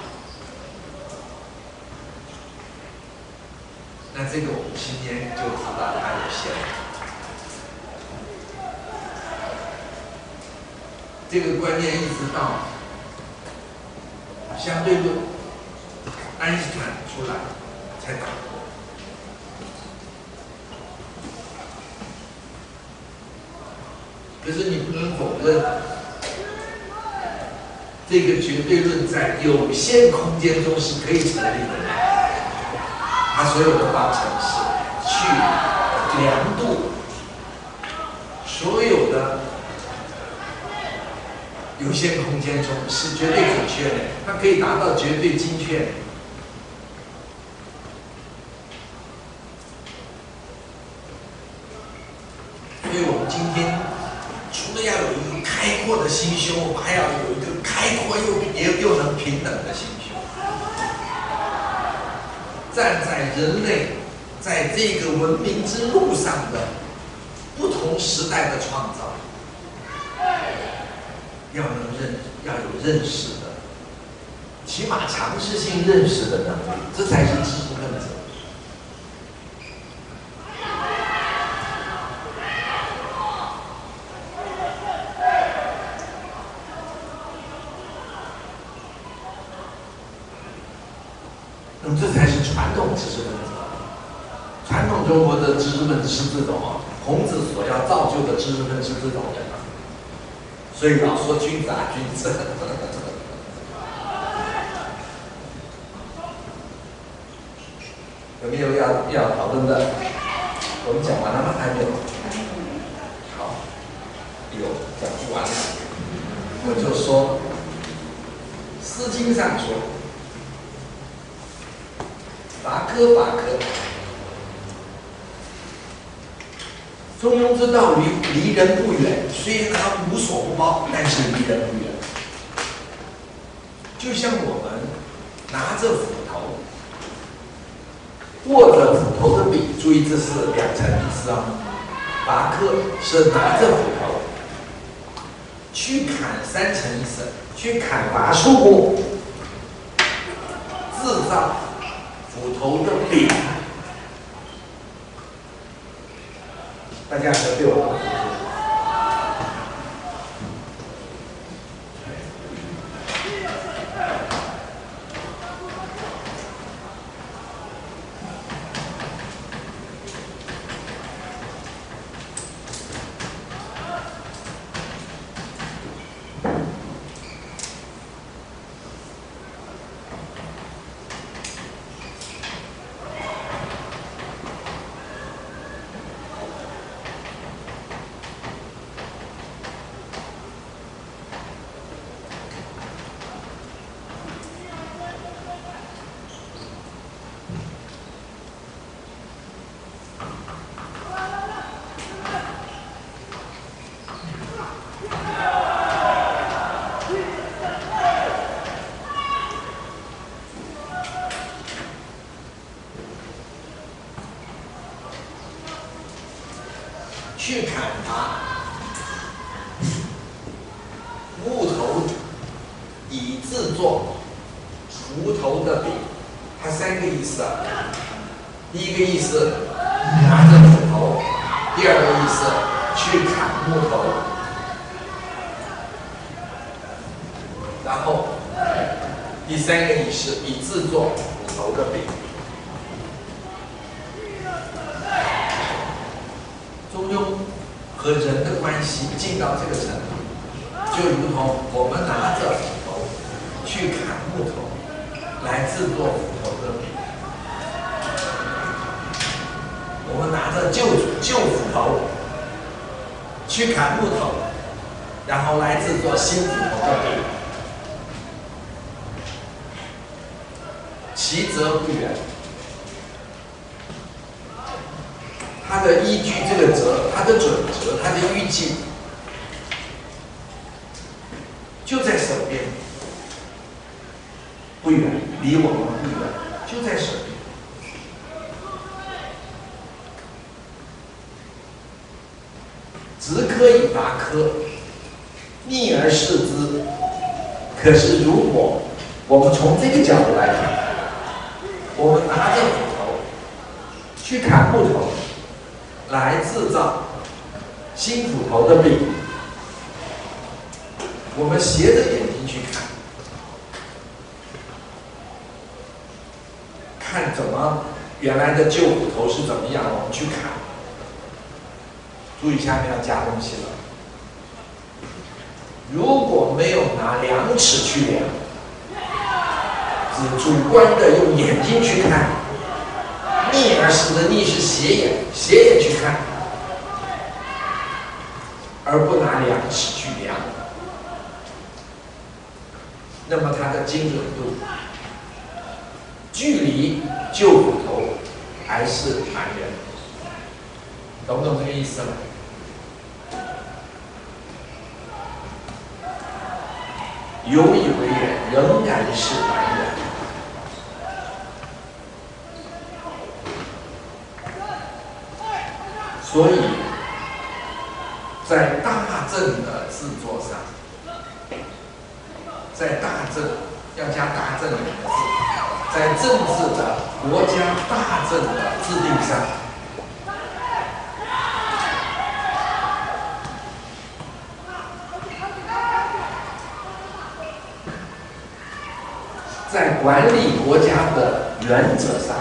那这个我们今天就知道它有限。这个观念一直到相对论，爱因斯坦出来才打破。可是你不能否认，这个绝对论在有限空间中是可以成立的。它所有的方程式去量度所有的有限空间中是绝对准确的，它可以达到绝对精确的。 有一个开阔的心胸，我们还要有一个开阔又也又能平等的心胸。站在人类在这个文明之路上的不同时代的创造，要能认，要有认识的，起码尝试性认识的能力，这才是知识分子。那么这才是传统知识分子。传统中国的知识分子是这种啊，孔子所要造就的知识分子是这种人啊。所以老说君子啊，君子。有没有要要讨论的？我们讲完了吗？还没有。好，有讲不完了，我就说，《诗经》上说。伐柯伐柯，中庸之道离离人不远，虽然它无所不包，但是离人不远。就像我们拿着斧头，握着斧头的柄，注意这是两层意思啊。伐柯是拿着斧头去砍，三层意思，去砍伐树木，制造斧头的柄，大家有对我去砍伐木头，以制作锄头的柄，它三个意思啊。第一个意思，拿着斧头；第二个意思，去砍木头；然后第三个意思，以制作锄头的柄。中庸和人的关系进到这个程度，就如同我们拿着斧头去砍木头，来制作斧头的柄；我们拿着旧旧斧头去砍木头，然后来制作新斧头的柄，其则不远。它的依据，这个则，它的准则，它的依据，就在手边，不远，离我们不远，就在手边。直柯以伐柯，逆而视之。可是如果我们从这个角度来看，我们拿着斧头去砍木头，来制造新斧头的柄，我们斜着眼睛去看，看怎么原来的旧斧头是怎么样，我们去砍。注意下面要加东西了。如果没有拿量尺去量，只主观的用眼睛去看，逆而视的逆是斜眼，斜眼去看，而不拿量尺去量，那么它的精准度，距离旧斧头还是蛮远，懂不懂这个意思吗？ 有以为远，仍然是蛮远。所以，在大政的制作上，在大政要加大政两个字，在政治的国家大政的制定上，在管理国家的原则上，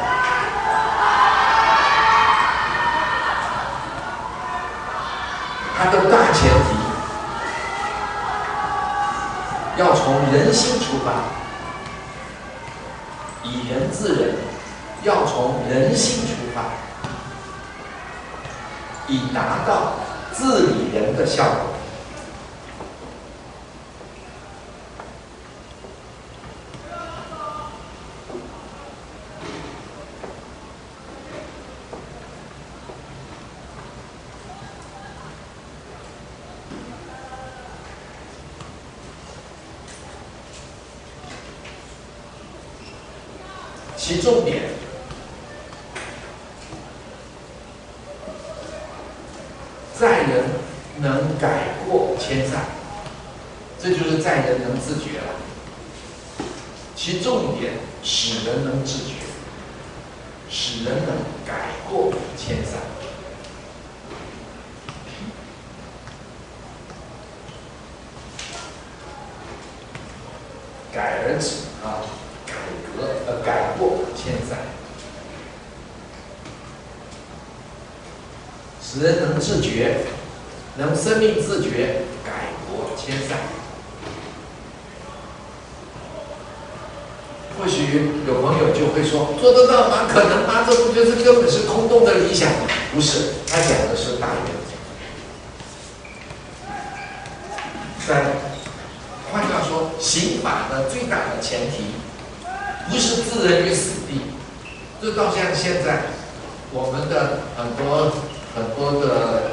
它的大前提要从人心出发，以人治人，要从人心出发，以达到治理人的效果。其重点在人能改过迁善，这就是在人能自觉了。其重点使人能自觉，使人能改过迁善。改而止啊，改革呃改过迁善，使人能自觉，能生命自觉，改过迁善。或许有朋友就会说，做得到吗？可能吗？这不就是根本是空洞的理想？不是，他讲的是大原则。三，换句话说，刑法的最大的前提，不是置人于死地。就到像现在，我们的很多很多的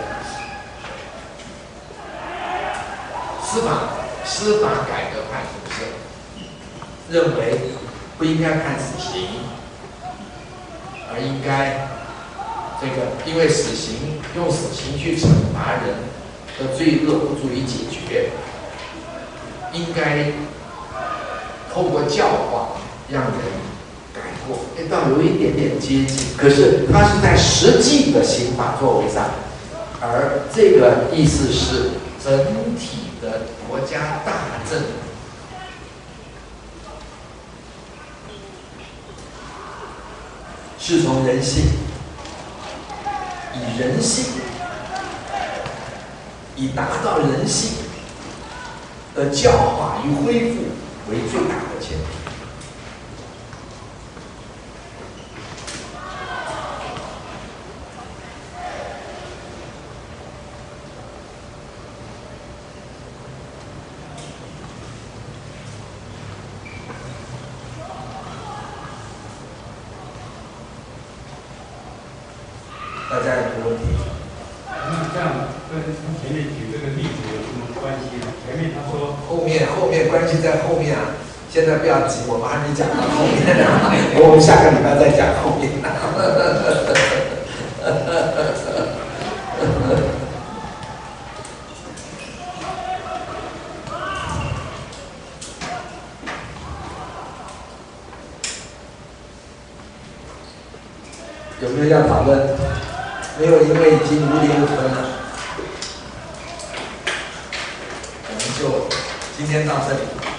司法司法改革派同志认为，不应该判死刑，而应该这个，因为死刑用死刑去惩罚人的罪恶不足以解决，应该透过教化让人改过，哎，倒有一点点接近。可是它是在实际的刑法作为上，而这个意思是整体的国家大政。是从人性，以人性，以达到人性的教化与恢复为最大的前提。大家有没有问题？ 那这样跟前面举这个例子有什么关系呢？前面他说后面后面关系在后面啊，现在不要急，我们还没讲到后面啊，我们下个礼拜再讲后面啊。有没有要讨论？没有，因为已经五点五分了，我们就今天到这里。